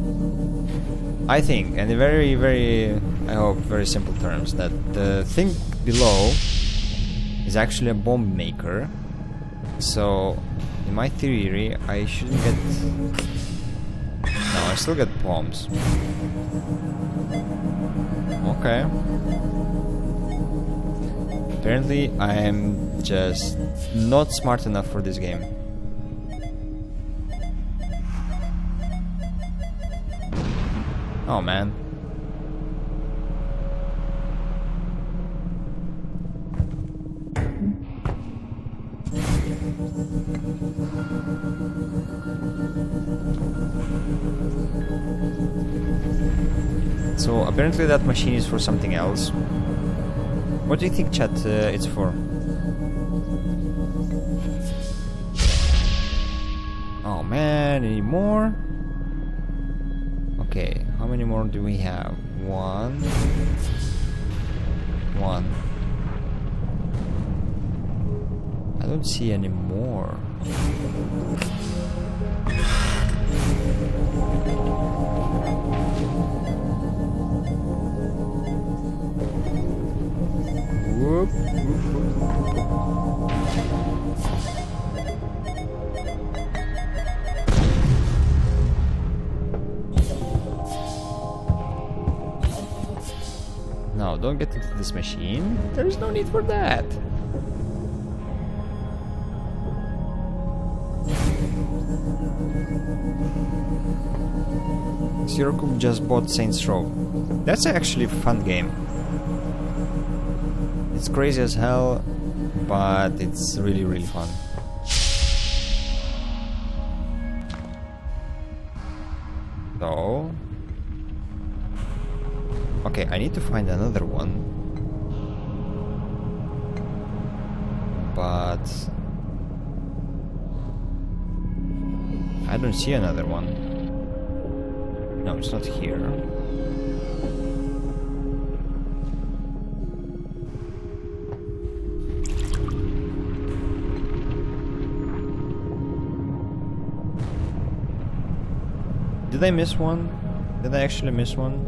I think, and in very, very, I hope, very simple terms, that the thing below is actually a bomb maker. So, in my theory, I shouldn't get. No, I still get bombs. Okay. Apparently, I am just not smart enough for this game. Oh man. So apparently that machine is for something else. What do you think, chat, uh, it's for? Oh man, any more? Okay, how many more do we have? One. One. I don't see any more. Whoop, whoop, whoop. Now don't get into this machine. There is no need for that. Zero just bought Saints Row. That's actually a fun game. It's crazy as hell, but it's really, really fun. So... okay, I need to find another one. But... I don't see another one. No, it's not here. Did I miss one? Did I actually miss one?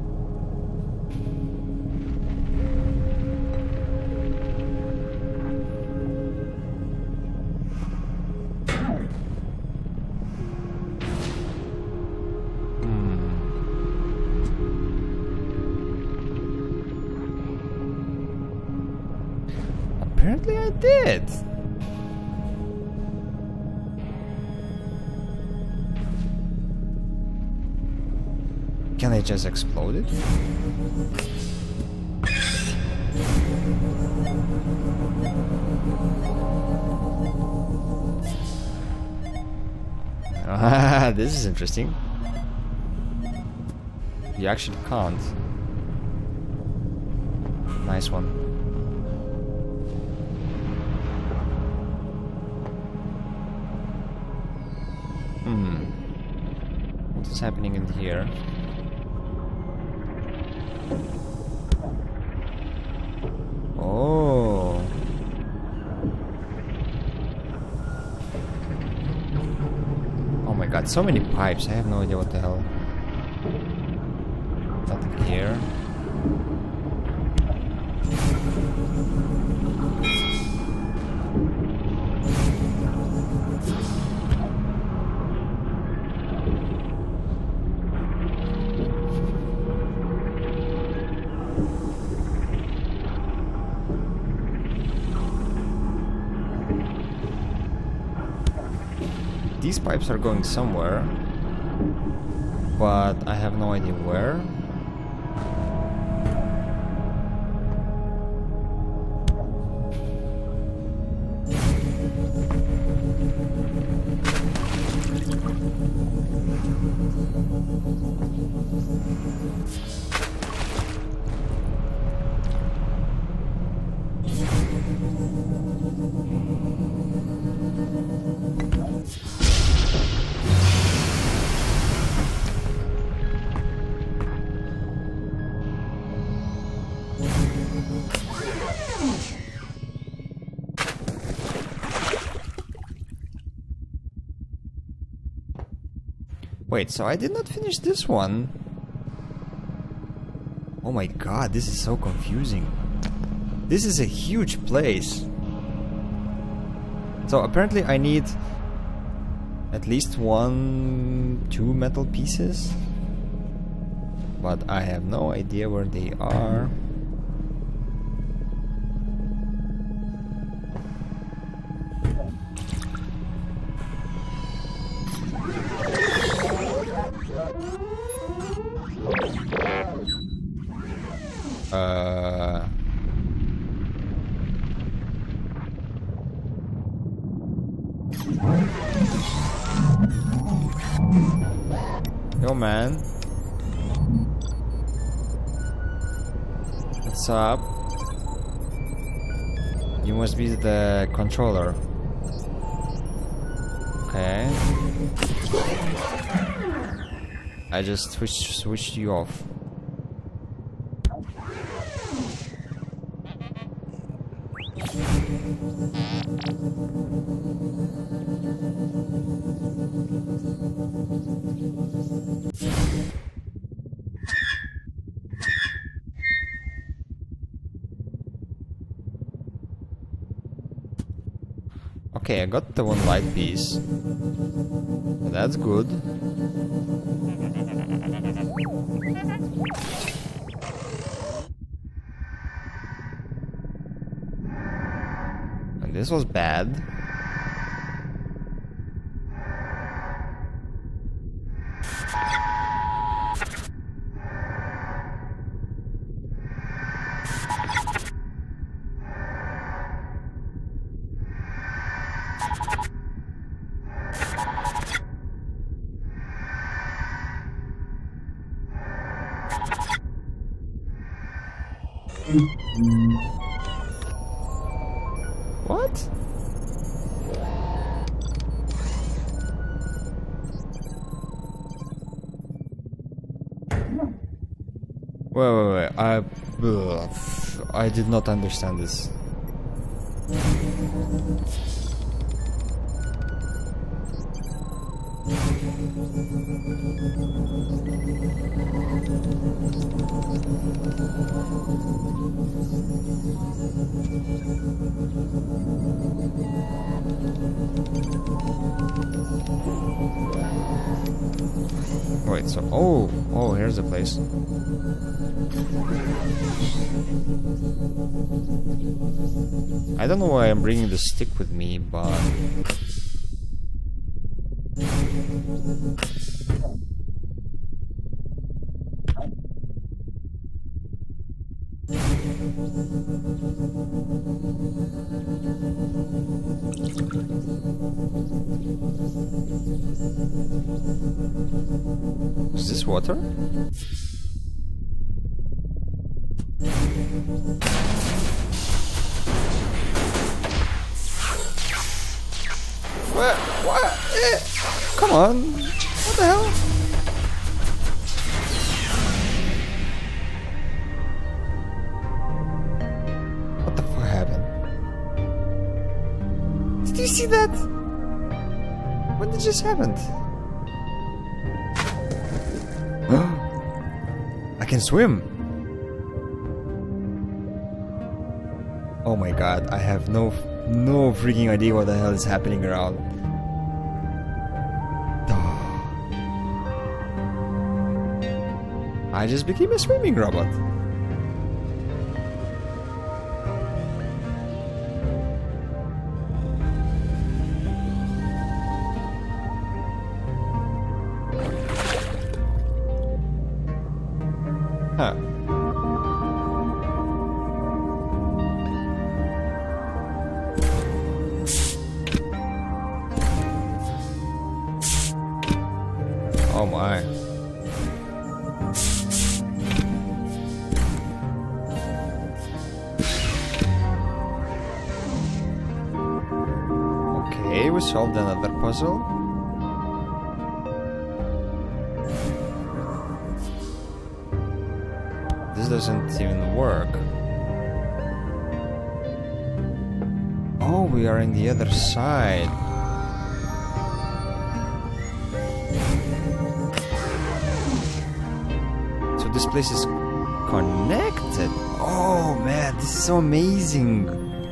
Apparently I did. Can I just explode it? Ah, this is interesting. You actually can't. Nice one. Hmm. What is happening in here? Oh. Oh my god, so many pipes. I have no idea what the hell. Nothing here. These pipes are going somewhere, but I have no idea where. Wait, so I did not finish this one. Oh my god, this is so confusing. This is a huge place. So apparently I need at least one, two metal pieces. But I have no idea where they are. Uh, yo man, what's up? You must be the controller. Okay, I just switched switched you off. Okay, I got the one light piece. That's good. this was bad. What? Wait, wait, wait. I, ugh, I did not understand this. Wait, so oh, oh, here's the place. I don't know why I'm bringing the stick with me, but is this water? What? What? Eh. Come on! What the hell? What the fuck happened? Did you see that? When did this happen? I can swim! Oh my god, I have no no freaking idea what the hell is happening around. I just became a swimming robot. Huh. Oh my. Okay, we solved another puzzle. This doesn't even work. Oh, we are in the other side. So this place is connected. Oh man, this is so amazing.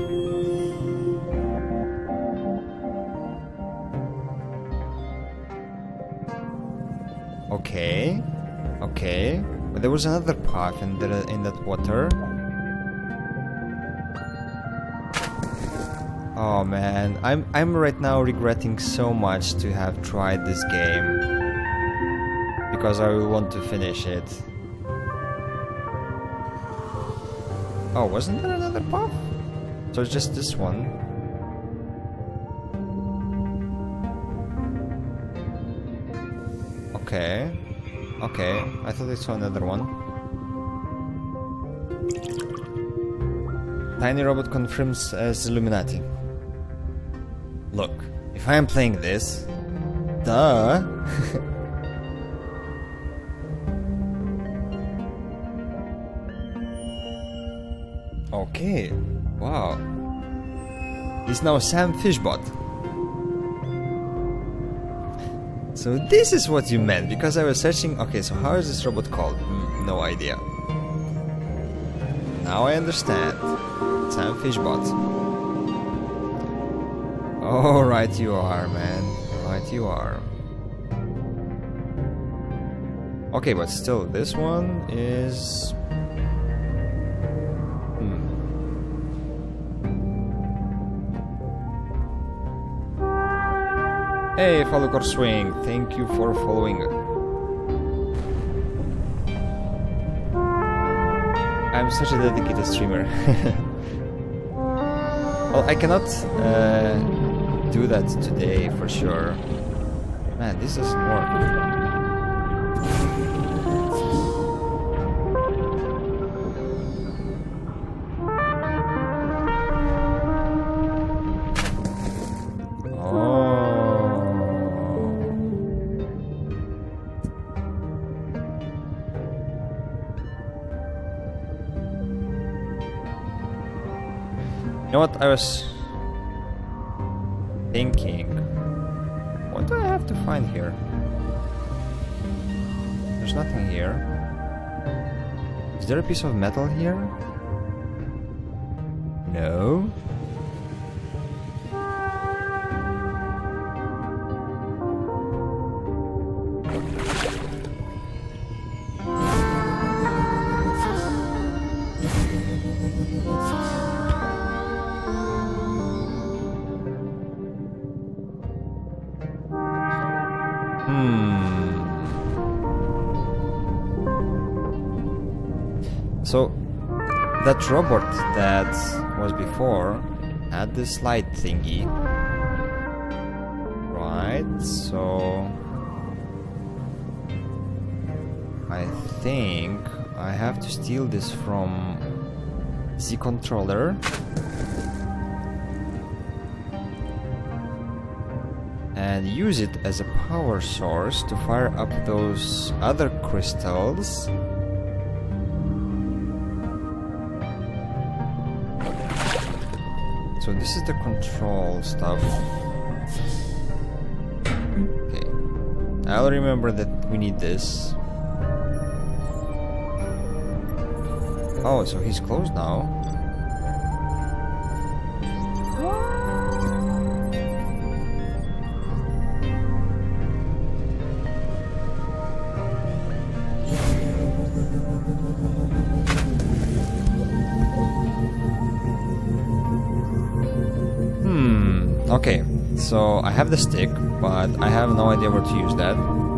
Okay, okay. But there was another path in the in that water. Oh man, I'm I'm right now regretting so much to have tried this game because I want to finish it. Oh, wasn't there another path? So it's just this one. Okay. Okay, I thought I saw another one. Tiny robot confirms as Illuminati. Look, if I am playing this, duh. Okay, wow. He's now Sam Fishbot. So this is what you meant, because I was searching. Okay, so how is this robot called? Mm, no idea. Now I understand. Sam Fishbot. Oh, right you are, man. Right you are. Okay, but still, this one is... Hmm. Hey, Falcor Swing, thank you for following. I'm such a dedicated streamer. Well, I cannot uh, do that today for sure. Man, this doesn't work. You know what I was thinking? What do I have to find here? There's nothing here. Is there a piece of metal here? No. So, that robot that was before had this light thingy. Right, so... I think I have to steal this from the controller. And use it as a power source to fire up those other crystals. So this is the control stuff. Okay. I'll remember that we need this. Oh, so he's closed now. Okay, so I have the stick, but I have no idea where to use that.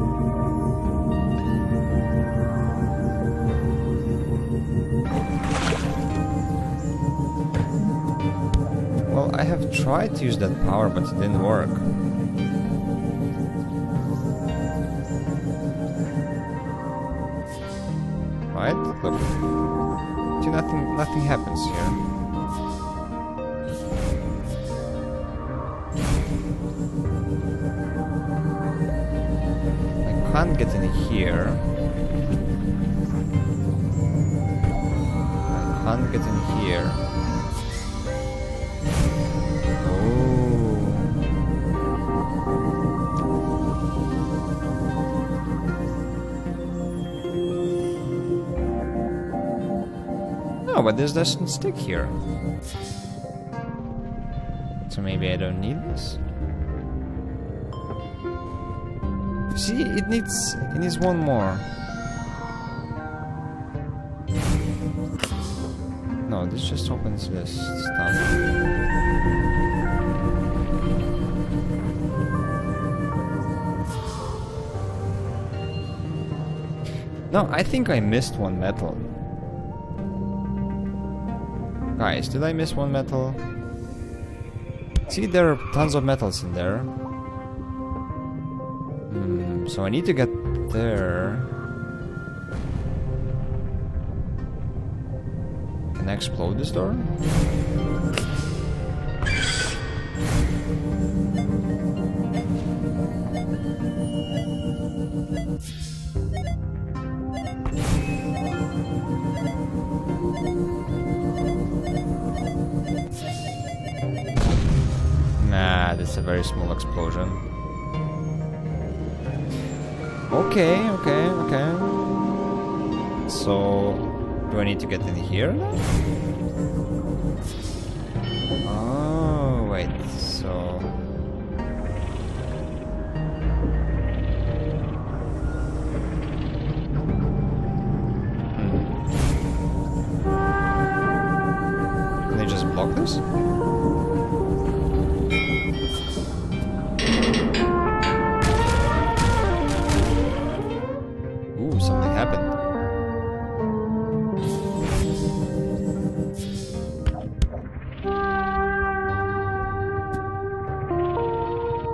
Well, I have tried to use that power, but it didn't work. Right? Look. See, nothing, nothing happens here. I can't get in here. I can't get in here. Oh. No, but this doesn't stick here. So maybe I don't need this? See, it needs it needs one more. No, this just opens this stuff. No, I think I missed one metal. Guys, did I miss one metal? See, there are tons of metals in there. So I need to get there. Can I explode this door? Nah, this is a very small explosion. Okay, okay, okay. So, do I need to get in here now? Oh, wait, so... Hmm. Can I just block this?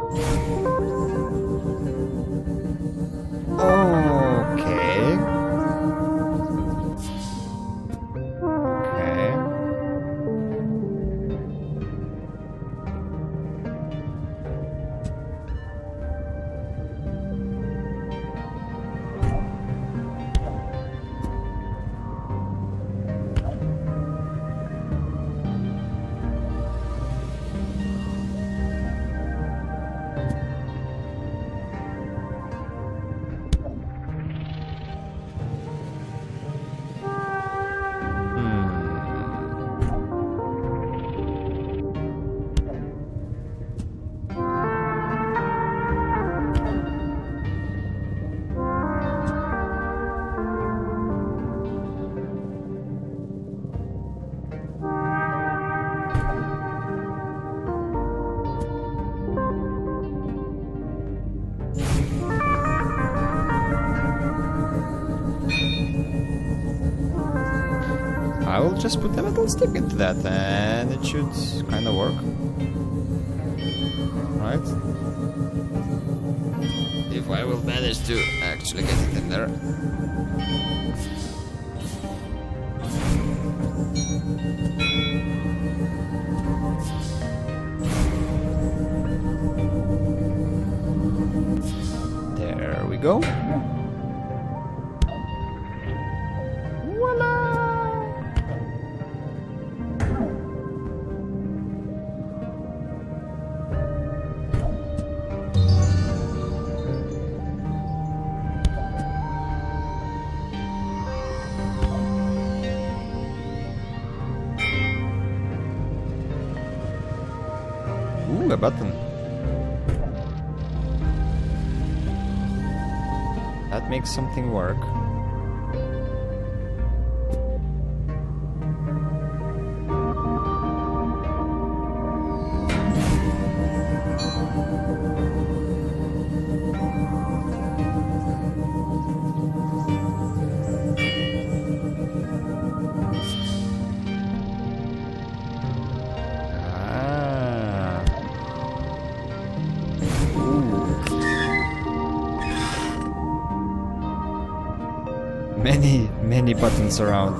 Okay. Okay. I will just put a metal stick into that and it should kind of work. Right? If I will manage to actually get it in there. There we go. Ooh, a button. That makes something work. Many, many buttons around.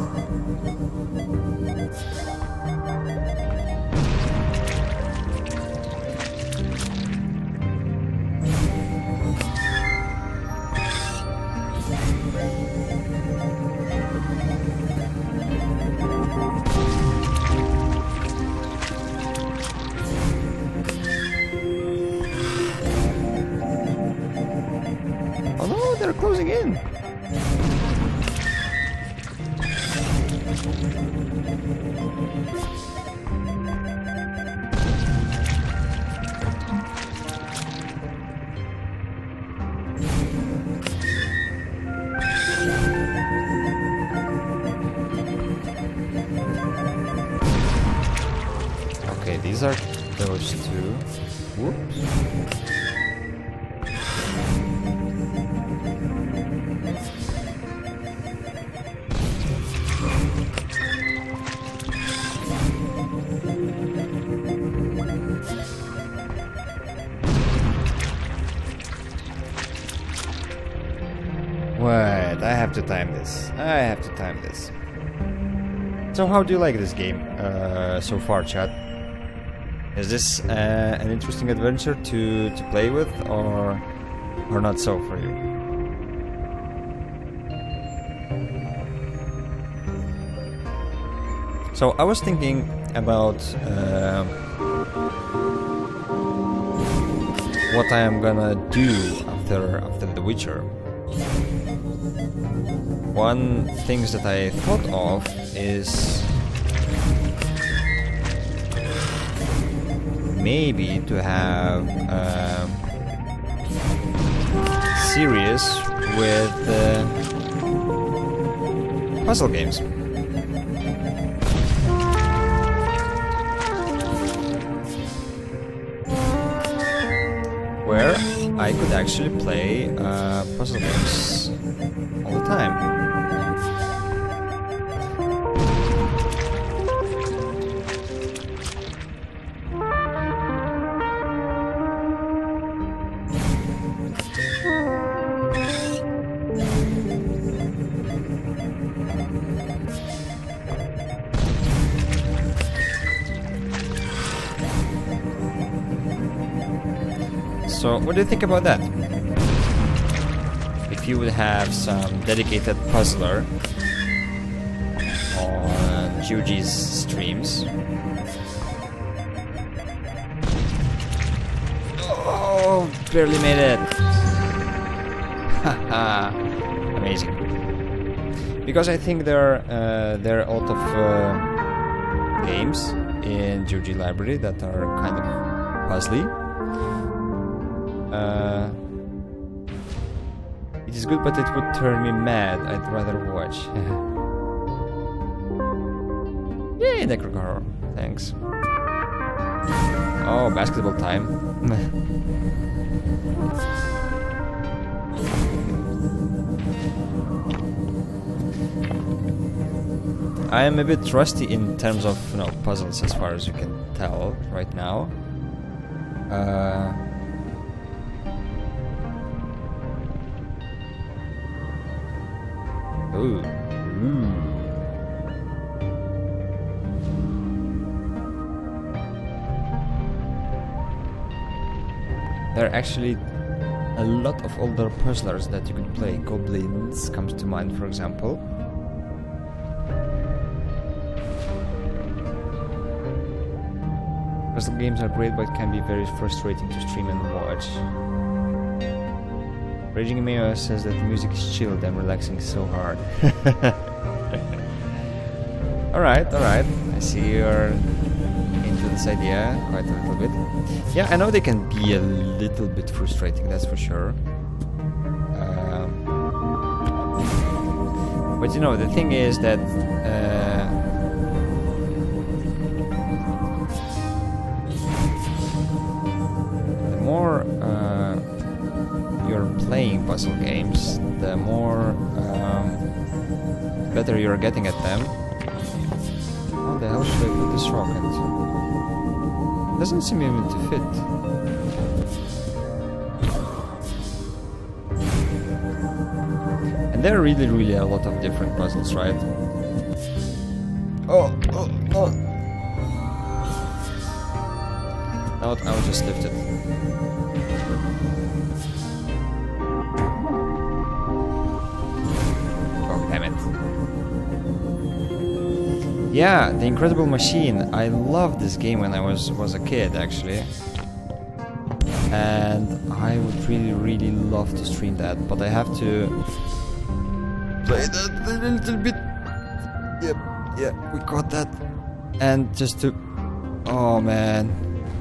Oh no, they're closing in. Okay, these are those two. Whoops. Wait, I have to time this. I have to time this. So how do you like this game uh, so far, chat? Is this uh, an interesting adventure to, to play with, or, or not so for you? So I was thinking about uh, what I am gonna do after, after The Witcher. One things that I thought of is maybe to have a series with uh, puzzle games. Where I could actually play uh, puzzle games all the time. So, what do you think about that? If you would have some dedicated puzzler on G O G's streams. Oh, barely made it. Haha, amazing. Because I think there are uh, there are a lot of uh, games in G O G library that are kind of puzzly. Uh, it is good, but it would turn me mad. I'd rather watch. Yay, Necrocar. Thanks. Oh, basketball time. I am a bit rusty in terms of, you know, puzzles, as far as you can tell right now. Uh, ooh. Ooh. There are actually a lot of older puzzlers that you could play. Goblins comes to mind, for example. Puzzle games are great, but can be very frustrating to stream and watch. Raging Mayo says that the music is chilled and relaxing so hard. Alright, alright. I see you're into this idea quite a little bit. Yeah, I know they can be a little bit frustrating, that's for sure. Um, but you know, the thing is that uh, the more uh, you're playing puzzle games, the more um, better you're getting at them. How the hell should I put this rocket? Doesn't seem even to fit. And there are really, really a lot of different puzzles, right? Oh, oh, oh! No, I was just lifted. Oh, damn it. Yeah, The Incredible Machine. I loved this game when I was was a kid, actually, and I would really, really love to stream that, but I have to play that a little bit. Yep, yeah, we got that, and just to, oh man.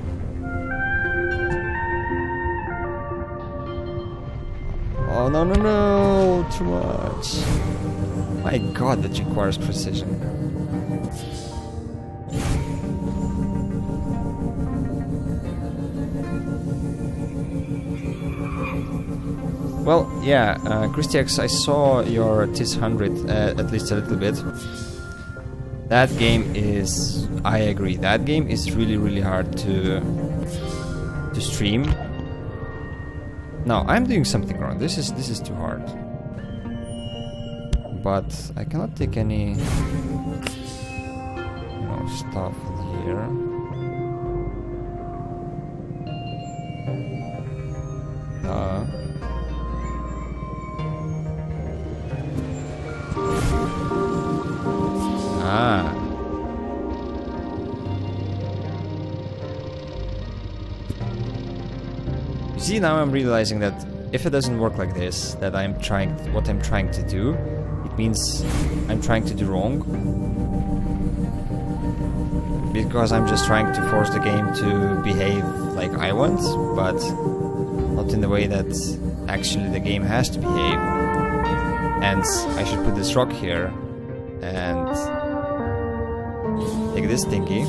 Oh no no no! Too much. My God, that requires precision. Well, yeah, uh, Christiax, I saw your T I S one hundred uh, at least a little bit. That game is, I agree, that game is really, really hard to to stream. No, I'm doing something wrong. This is this is too hard. But I cannot take any, you know, stuff here. Uh. Ah. You see, now I'm realizing that if it doesn't work like this, that I'm trying, what I'm trying to do, it means I'm trying to do wrong. Because I'm just trying to force the game to behave like I want, but not in the way that actually the game has to behave. And I should put this rock here and take this thingy.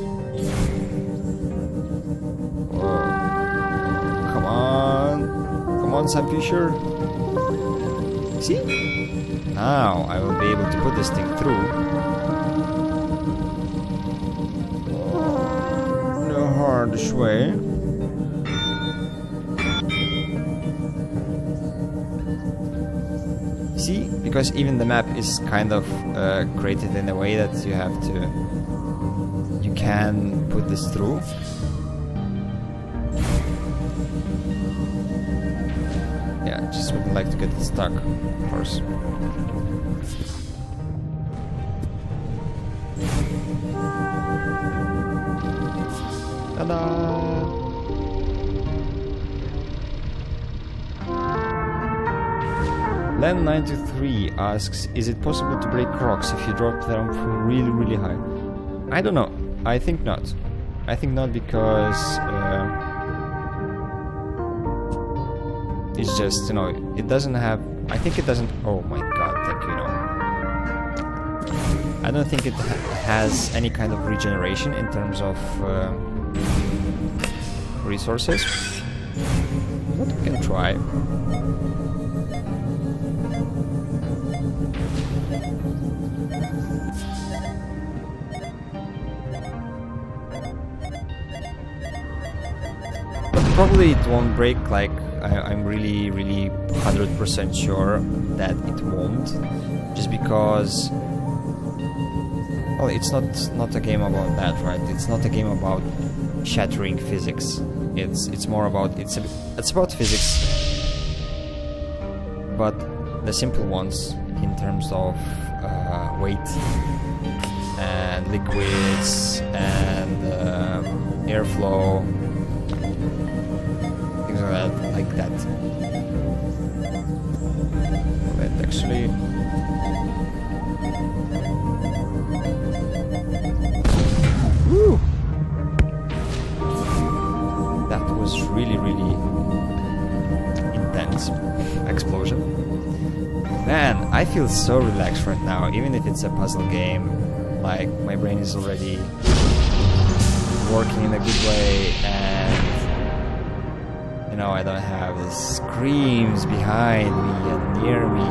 Whoa. Come on. Come on, Sam Fisher. See? Now I will be able to put this thing through. The hardest way. See? Because even the map is kind of uh, created in a way that you have to... You can put this through. wouldn't like to get stuck, of course. Ta-da! Len ninety-three asks, is it possible to break rocks if you drop them from really, really high? I don't know. I think not. I think not because uh, it's just, you know, it doesn't have... I think it doesn't... Oh my god, thank you, no. I don't think it ha has any kind of regeneration in terms of uh, resources. But we can try. Probably it won't break, like, I, I'm really, really one hundred percent sure that it won't. Just because... Well, it's not, not a game about that, right? It's not a game about shattering physics. It's it's more about... It's, a, it's about physics. But the simple ones, in terms of uh, weight, and liquids, and uh, airflow, like that. But actually, woo! That was really, really intense explosion. Man, I feel so relaxed right now, even if it's a puzzle game. Like, my brain is already working in a good way, and you know, I don't have the screams behind me and near me.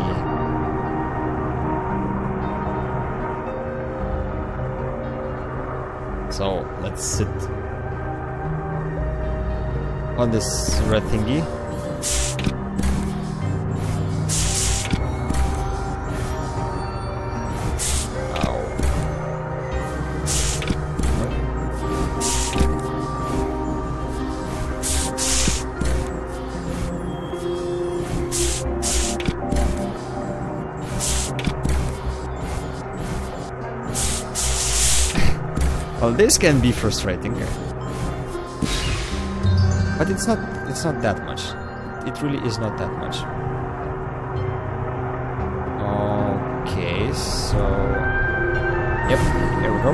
So, let's sit on this red thingy. Well, this can be frustrating, but it's not. It's not that much. It really is not that much. Okay, so yep, here we go.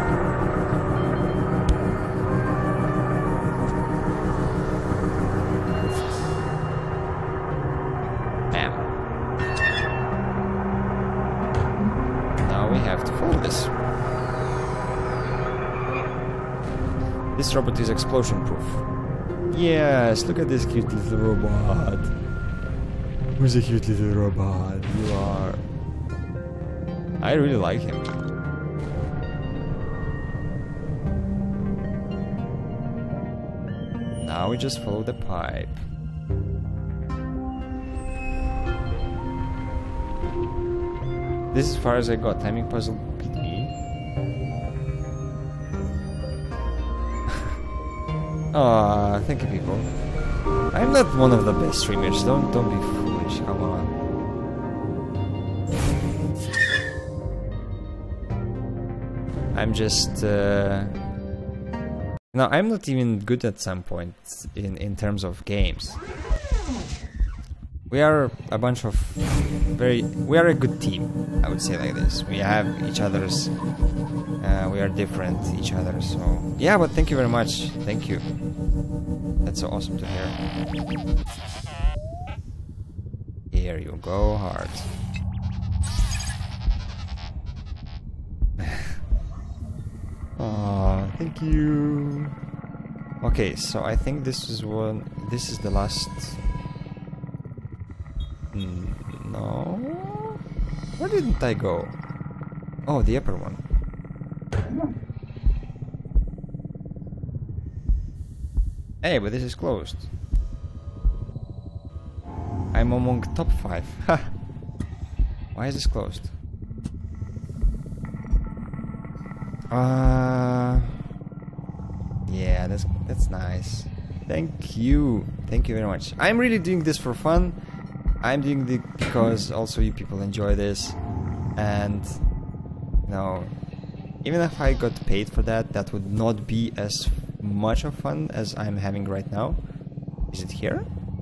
Bam. Now we have to follow this. This robot is explosion-proof. Yes, look at this cute little robot. Who's a cute little robot? You are. I really like him. Now we just follow the pipe. This is as far as I got. Timing puzzle beat me. Aw, thank you, people. I'm not one of the best streamers. Don't don't be foolish. Come on. I'm just. Uh... No, I'm not even good at some point in in terms of games. We are a bunch of very. We are a good team. I would say like this. We have each other's. Uh, we are different each other. So yeah, but thank you very much. Thank you. That's so awesome to hear. Here you go, heart. Oh, thank you. Okay, so I think this is one. This is the last. No. Where didn't I go? Oh, the upper one. Hey, but this is closed. I'm among top five. Ha! Why is this closed? Uh yeah, that's that's nice. Thank you. Thank you very much. I'm really doing this for fun. I'm doing it because also you people enjoy this, and you know, even if I got paid for that, that would not be as much of fun as I'm having right now. Is it here?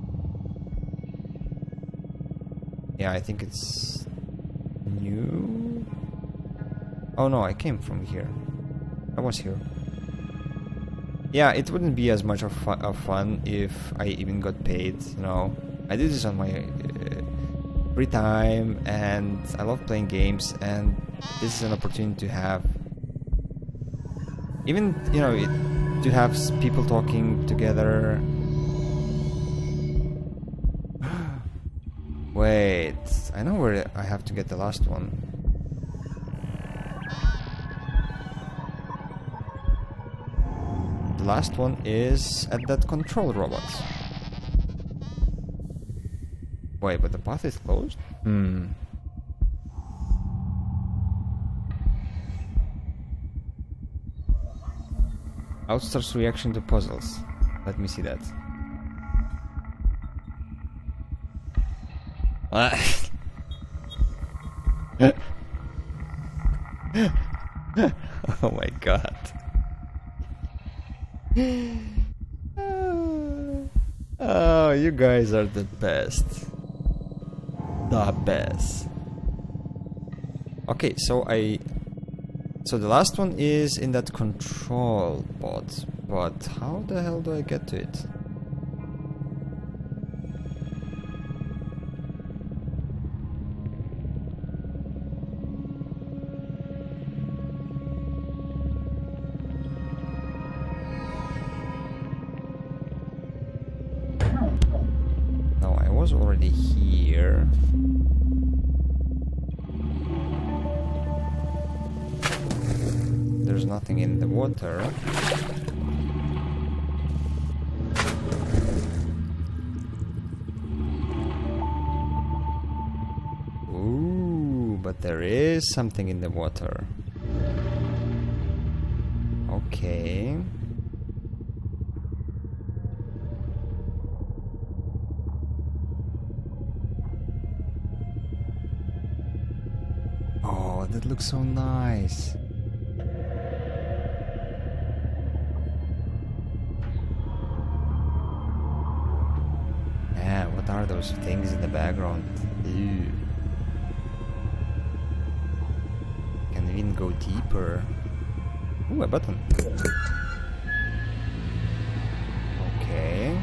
Yeah, I think it's new. Oh no, I came from here. I was here. Yeah, it wouldn't be as much of, fu of fun if I even got paid, you know. I do this on my uh, free time, and I love playing games, and this is an opportunity to have, even, you know, it, to have s people talking together. Wait, I know where I have to get the last one. The last one is at that control robot. Wait, but the path is closed? Hmm. Outsource reaction to puzzles. Let me see that. Ah. Oh my god. Oh, you guys are the best. The best. Okay, so I... So the last one is in that control pod, but how the hell do I get to it? No, I was already here. There's nothing in the water. Ooh, but there is something in the water. Okay. Oh, that looks so nice. What are those things in the background? Ew. Can even go deeper. Ooh, a button. Okay.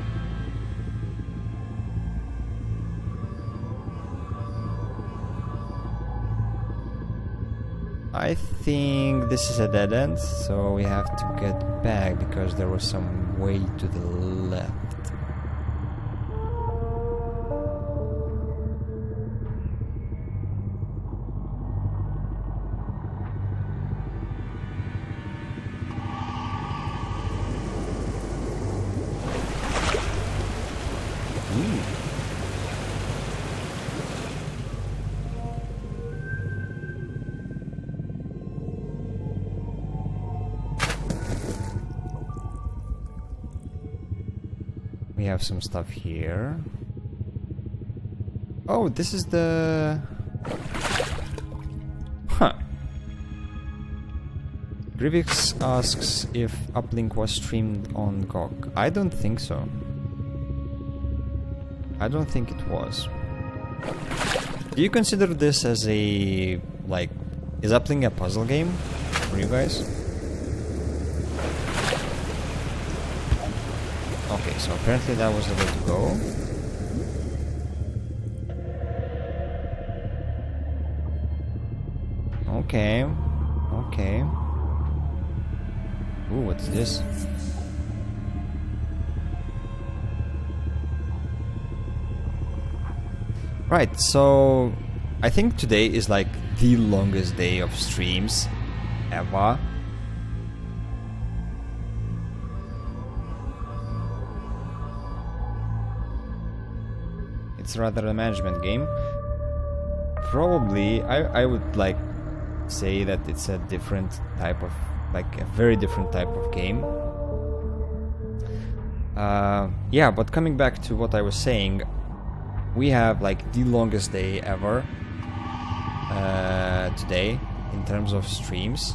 I think this is a dead end, so we have to get back because there was some way to the left. We have some stuff here. Oh, this is the... Huh. Grivix asks if Uplink was streamed on G O G. I don't think so. I don't think it was. Do you consider this as a... like... Is Uplink a puzzle game for you guys? Okay, so apparently that was the way to go. Okay, okay. Ooh, what's this? Right, so I think today is like the longest day of streams ever. It's rather a management game. Probably, I, I would like say that it's a different type of, like a very different type of game. Uh, yeah, but coming back to what I was saying, we have like the longest day ever uh, today in terms of streams.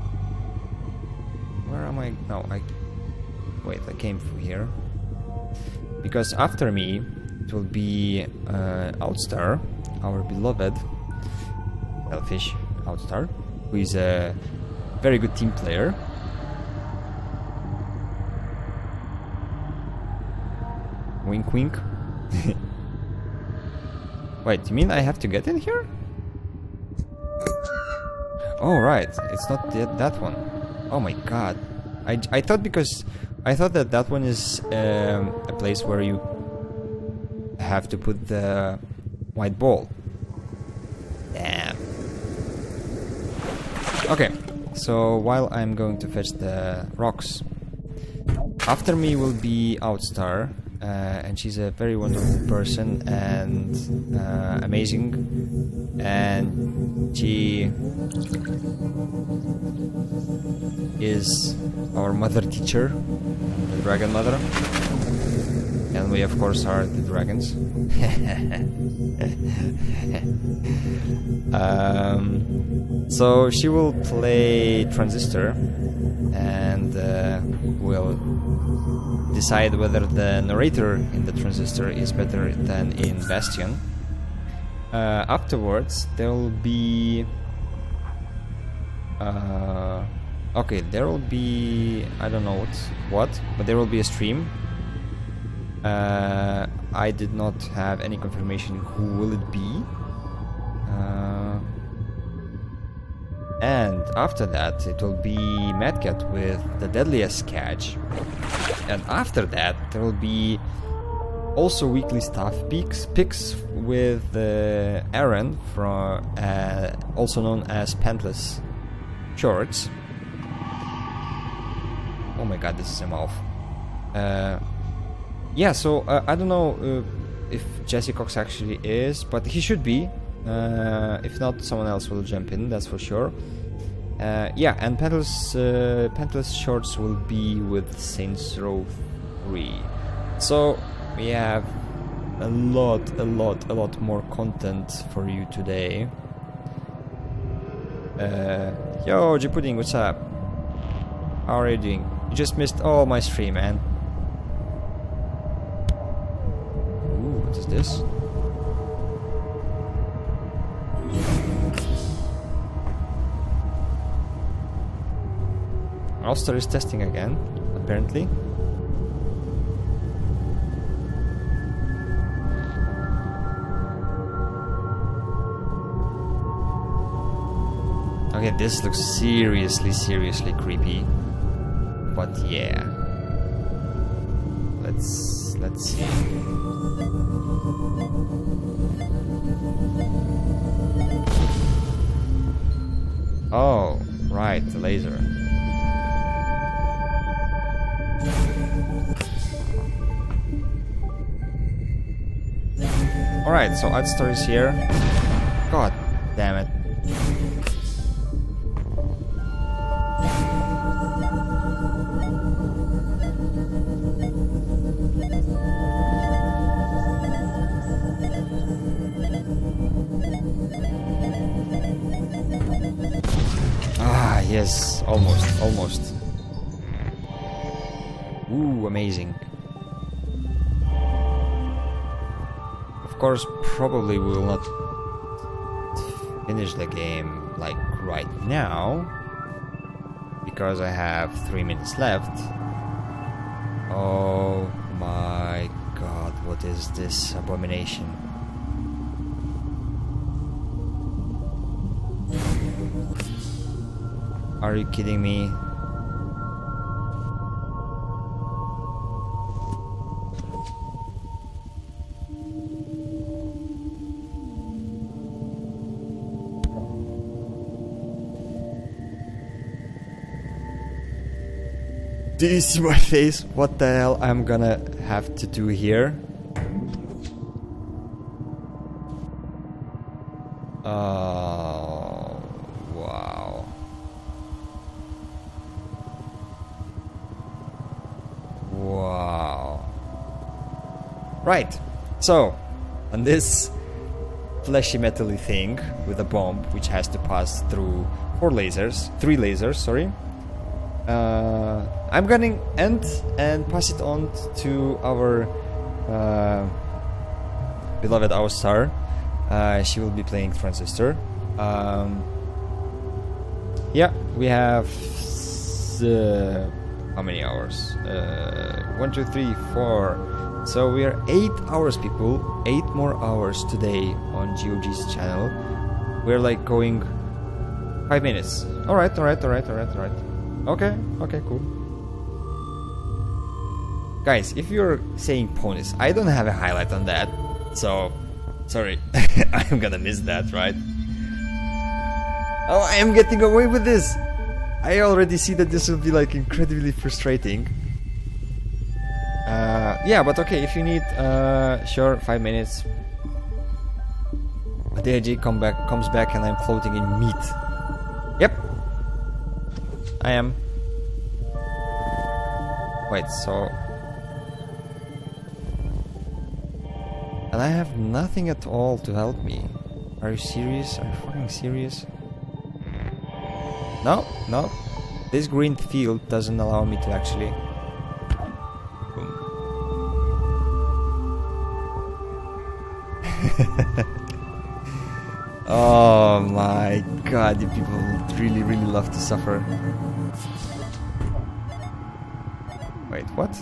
Where am I? No, I... Wait, I came through here. Because after me, it will be uh, Outstar, our beloved Elfish Outstar, who is a very good team player. Wink wink. Wait, you mean I have to get in here? Oh right, it's not that, that one. Oh my god. I, I thought because... I thought that that one is um, a place where you have to put the white ball. Damn. Okay, so while I'm going to fetch the rocks, after me will be Outstar, uh, and she's a very wonderful person and uh, amazing, and she is our mother teacher, the dragon mother, and we of course are the dragons. um, so she will play Transistor and uh, will decide whether the narrator in the Transistor is better than in Bastion. Uh, afterwards there will be uh, okay, there will be... I don't know what, what, but there will be a stream. Uh, I did not have any confirmation who will it be. Uh, and after that, it will be Madcat with the Deadliest Catch. And after that, there will be also weekly staff picks, picks with uh, Aaron, from, uh, also known as Pantless Shorts. Oh my god, this is a mouth. Uh, yeah, so uh, I don't know uh, if Jesse Cox actually is, but he should be. Uh, if not, someone else will jump in, that's for sure. Uh, yeah, and Pantless, uh, Pantless Shorts will be with Saints Row three. So we have a lot, a lot, a lot more content for you today. Uh, yo, G Pudding, what's up? How are you doing? You just missed all my stream, man. Ooh, what is this? Ulster is testing again, apparently. Okay, this looks seriously, seriously creepy. But yeah, let's let's see. Oh, right, the laser. All right, so Outstar is here. God damn it. Yes, almost, almost. Ooh, amazing. Of course, probably we will not finish the game like right now, because I have three minutes left. Oh my god, what is this abomination? Are you kidding me? Do you see my face? What the hell I'm gonna have to do here? Oh, wow. Wow. Right, so on this fleshy metally thing with a bomb which has to pass through four lasers, three lasers, sorry. Uh, I'm gonna end and pass it on to our uh, beloved Austar. Uh, she will be playing Transistor. Um, yeah, we have uh, how many hours? Uh, one, two, three, four. So we are eight hours, people. Eight more hours today on G O G's channel. We're like going five minutes. All right, all right, all right, all right, all right. Okay, okay, cool. Guys, if you're saying ponies, I don't have a highlight on that, so sorry, I'm gonna miss that, right? Oh, I am getting away with this. I already see that this will be like incredibly frustrating. Uh, yeah, but okay, if you need, uh, sure, five minutes. The A J come back, comes back, and I'm floating in meat. Yep, I am. Wait, so, and I have nothing at all to help me. Are you serious? Are you fucking serious? No, no. This green field doesn't allow me to actually. Boom. Oh my god, you people really, really love to suffer. Wait, what?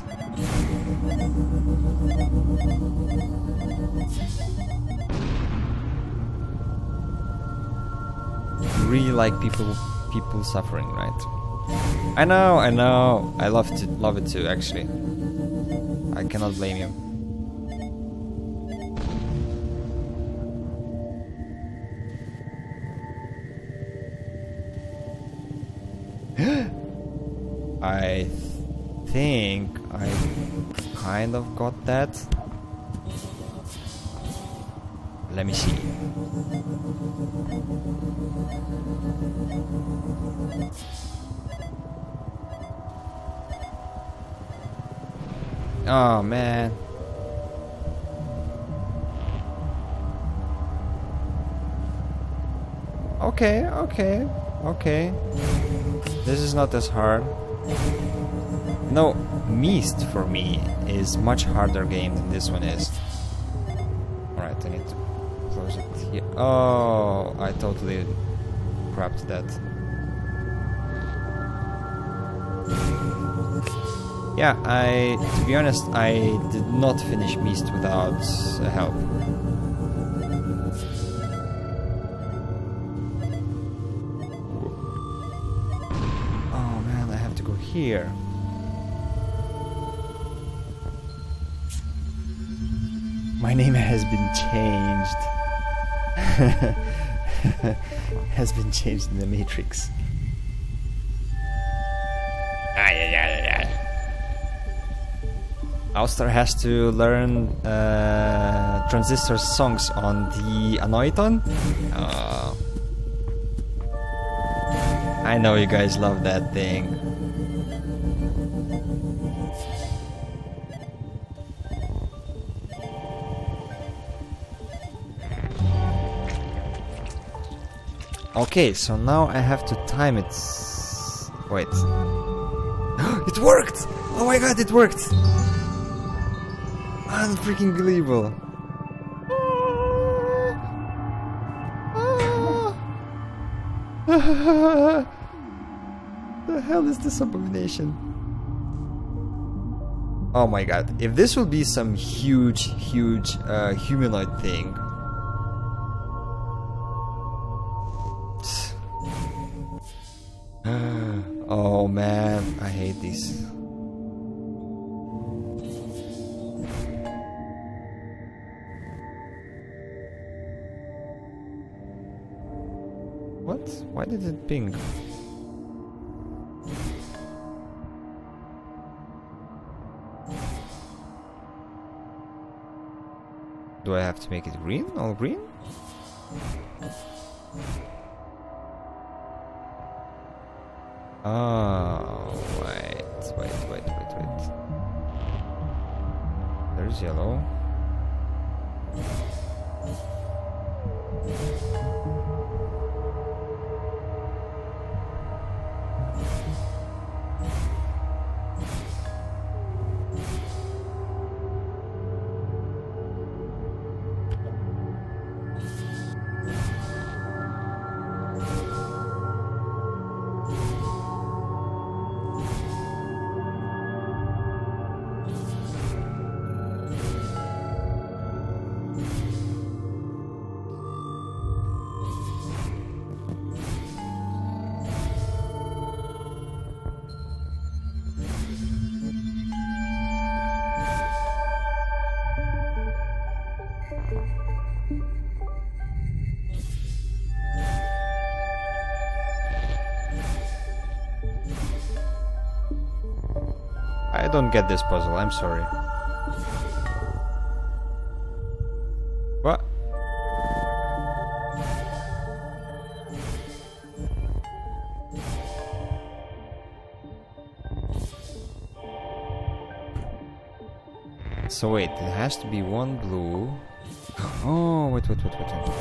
You really like people people suffering, right? I know, I know. I love to love it too, actually. I cannot blame you. I think I kind of got that. Let me see. Oh man. Okay, okay, okay. This is not as hard. No, Myst for me is much harder game than this one is. Alright, I need to close it here. Oh, I totally crapped that. Yeah, I, to be honest, I did not finish Myst without uh, help. Oh man, I have to go here. My name has been changed. Has been changed in the Matrix. Ah, yeah, yeah, yeah. Austar has to learn uh, Transistor songs on the Anoiton. Uh, I know you guys love that thing. Okay, so now I have to time it. Wait. It worked! Oh my god, it worked! Unfreaking believable. The hell is this abomination? Oh my god, if this will be some huge, huge uh, humanoid thing. Oh man, I hate these. What? Why did it ping? Do I have to make it green? All green? Oh, wait, wait, wait, wait, wait. There's yellow. I don't get this puzzle, I'm sorry. What? So wait, it has to be one blue. Oh, wait, wait, wait, wait, wait.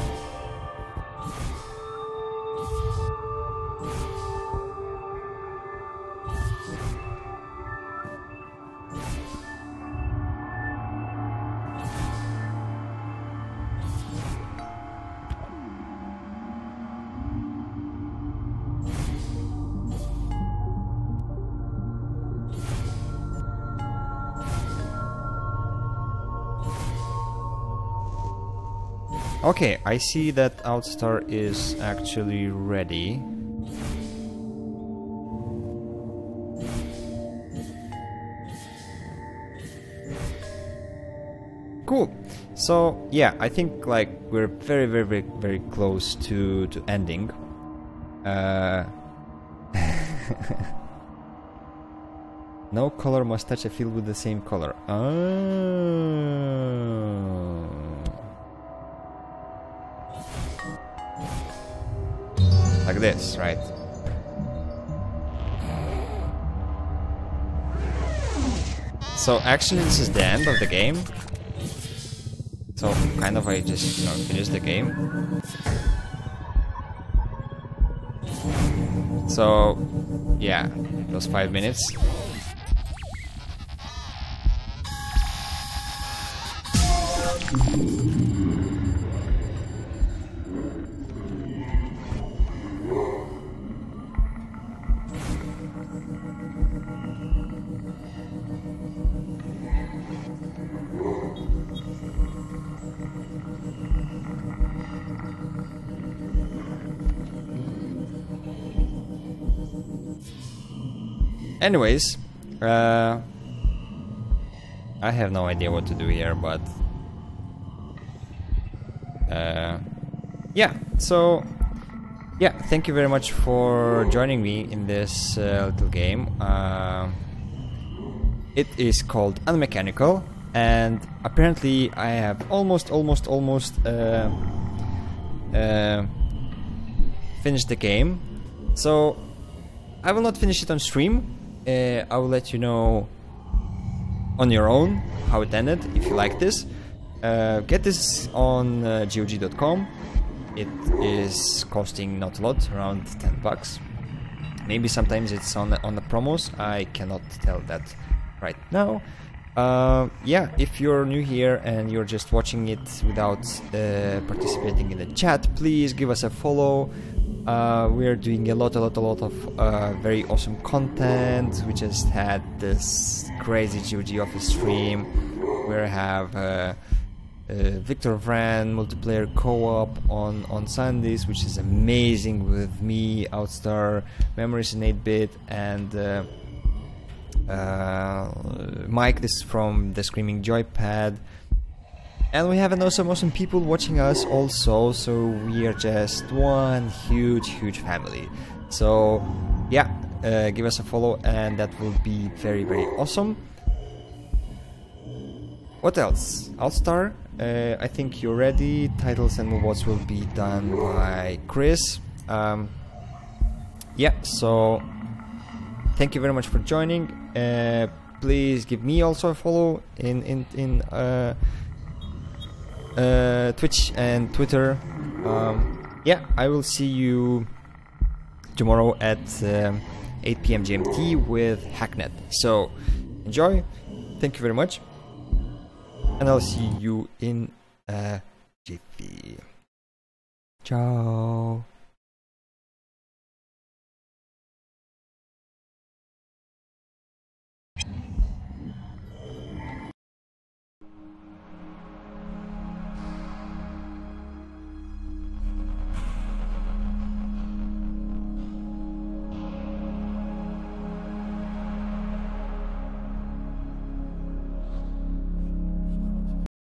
Okay, I see that Outstar is actually ready. Cool. So yeah, I think like we're very, very, very, very close to to ending. Uh, no color must touch a field with the same color. Oh. Like this, right? So actually this is the end of the game. So kind of I just, you know, finished the game. So yeah, those five minutes. Anyways, uh, I have no idea what to do here, but uh, yeah, so yeah, thank you very much for joining me in this uh, little game. Uh, it is called Unmechanical, and apparently I have almost, almost, almost uh, uh, finished the game. So I will not finish it on stream. Uh, I will let you know on your own how it ended, if you like this. Uh, get this on uh, G O G dot com. It is costing not a lot, around ten bucks. Maybe sometimes it's on the, on the promos, I cannot tell that right now. Uh, yeah, if you're new here and you're just watching it without uh, participating in the chat, please give us a follow. Uh, we are doing a lot, a lot, a lot of uh, very awesome content. We just had this crazy G O G office stream where I have uh, uh, Victor Vran multiplayer co-op on, on Sundays, which is amazing, with me, Outstar, Memories in eight bit, and uh, uh, Mike, this from the Screaming Joypad. And we have an awesome, awesome people watching us also, so we are just one huge, huge family. So, yeah, uh, give us a follow and that will be very, very awesome. What else? Outstar, uh, I think you're ready. Titles and moveouts will be done by Chris. Um, yeah, so thank you very much for joining. Uh, please give me also a follow in, in, in, uh, uh, Twitch and Twitter. Um, yeah, I will see you tomorrow at um, eight p m G M T with Hacknet. So enjoy. Thank you very much. And I'll see you in a jiffy. Ciao.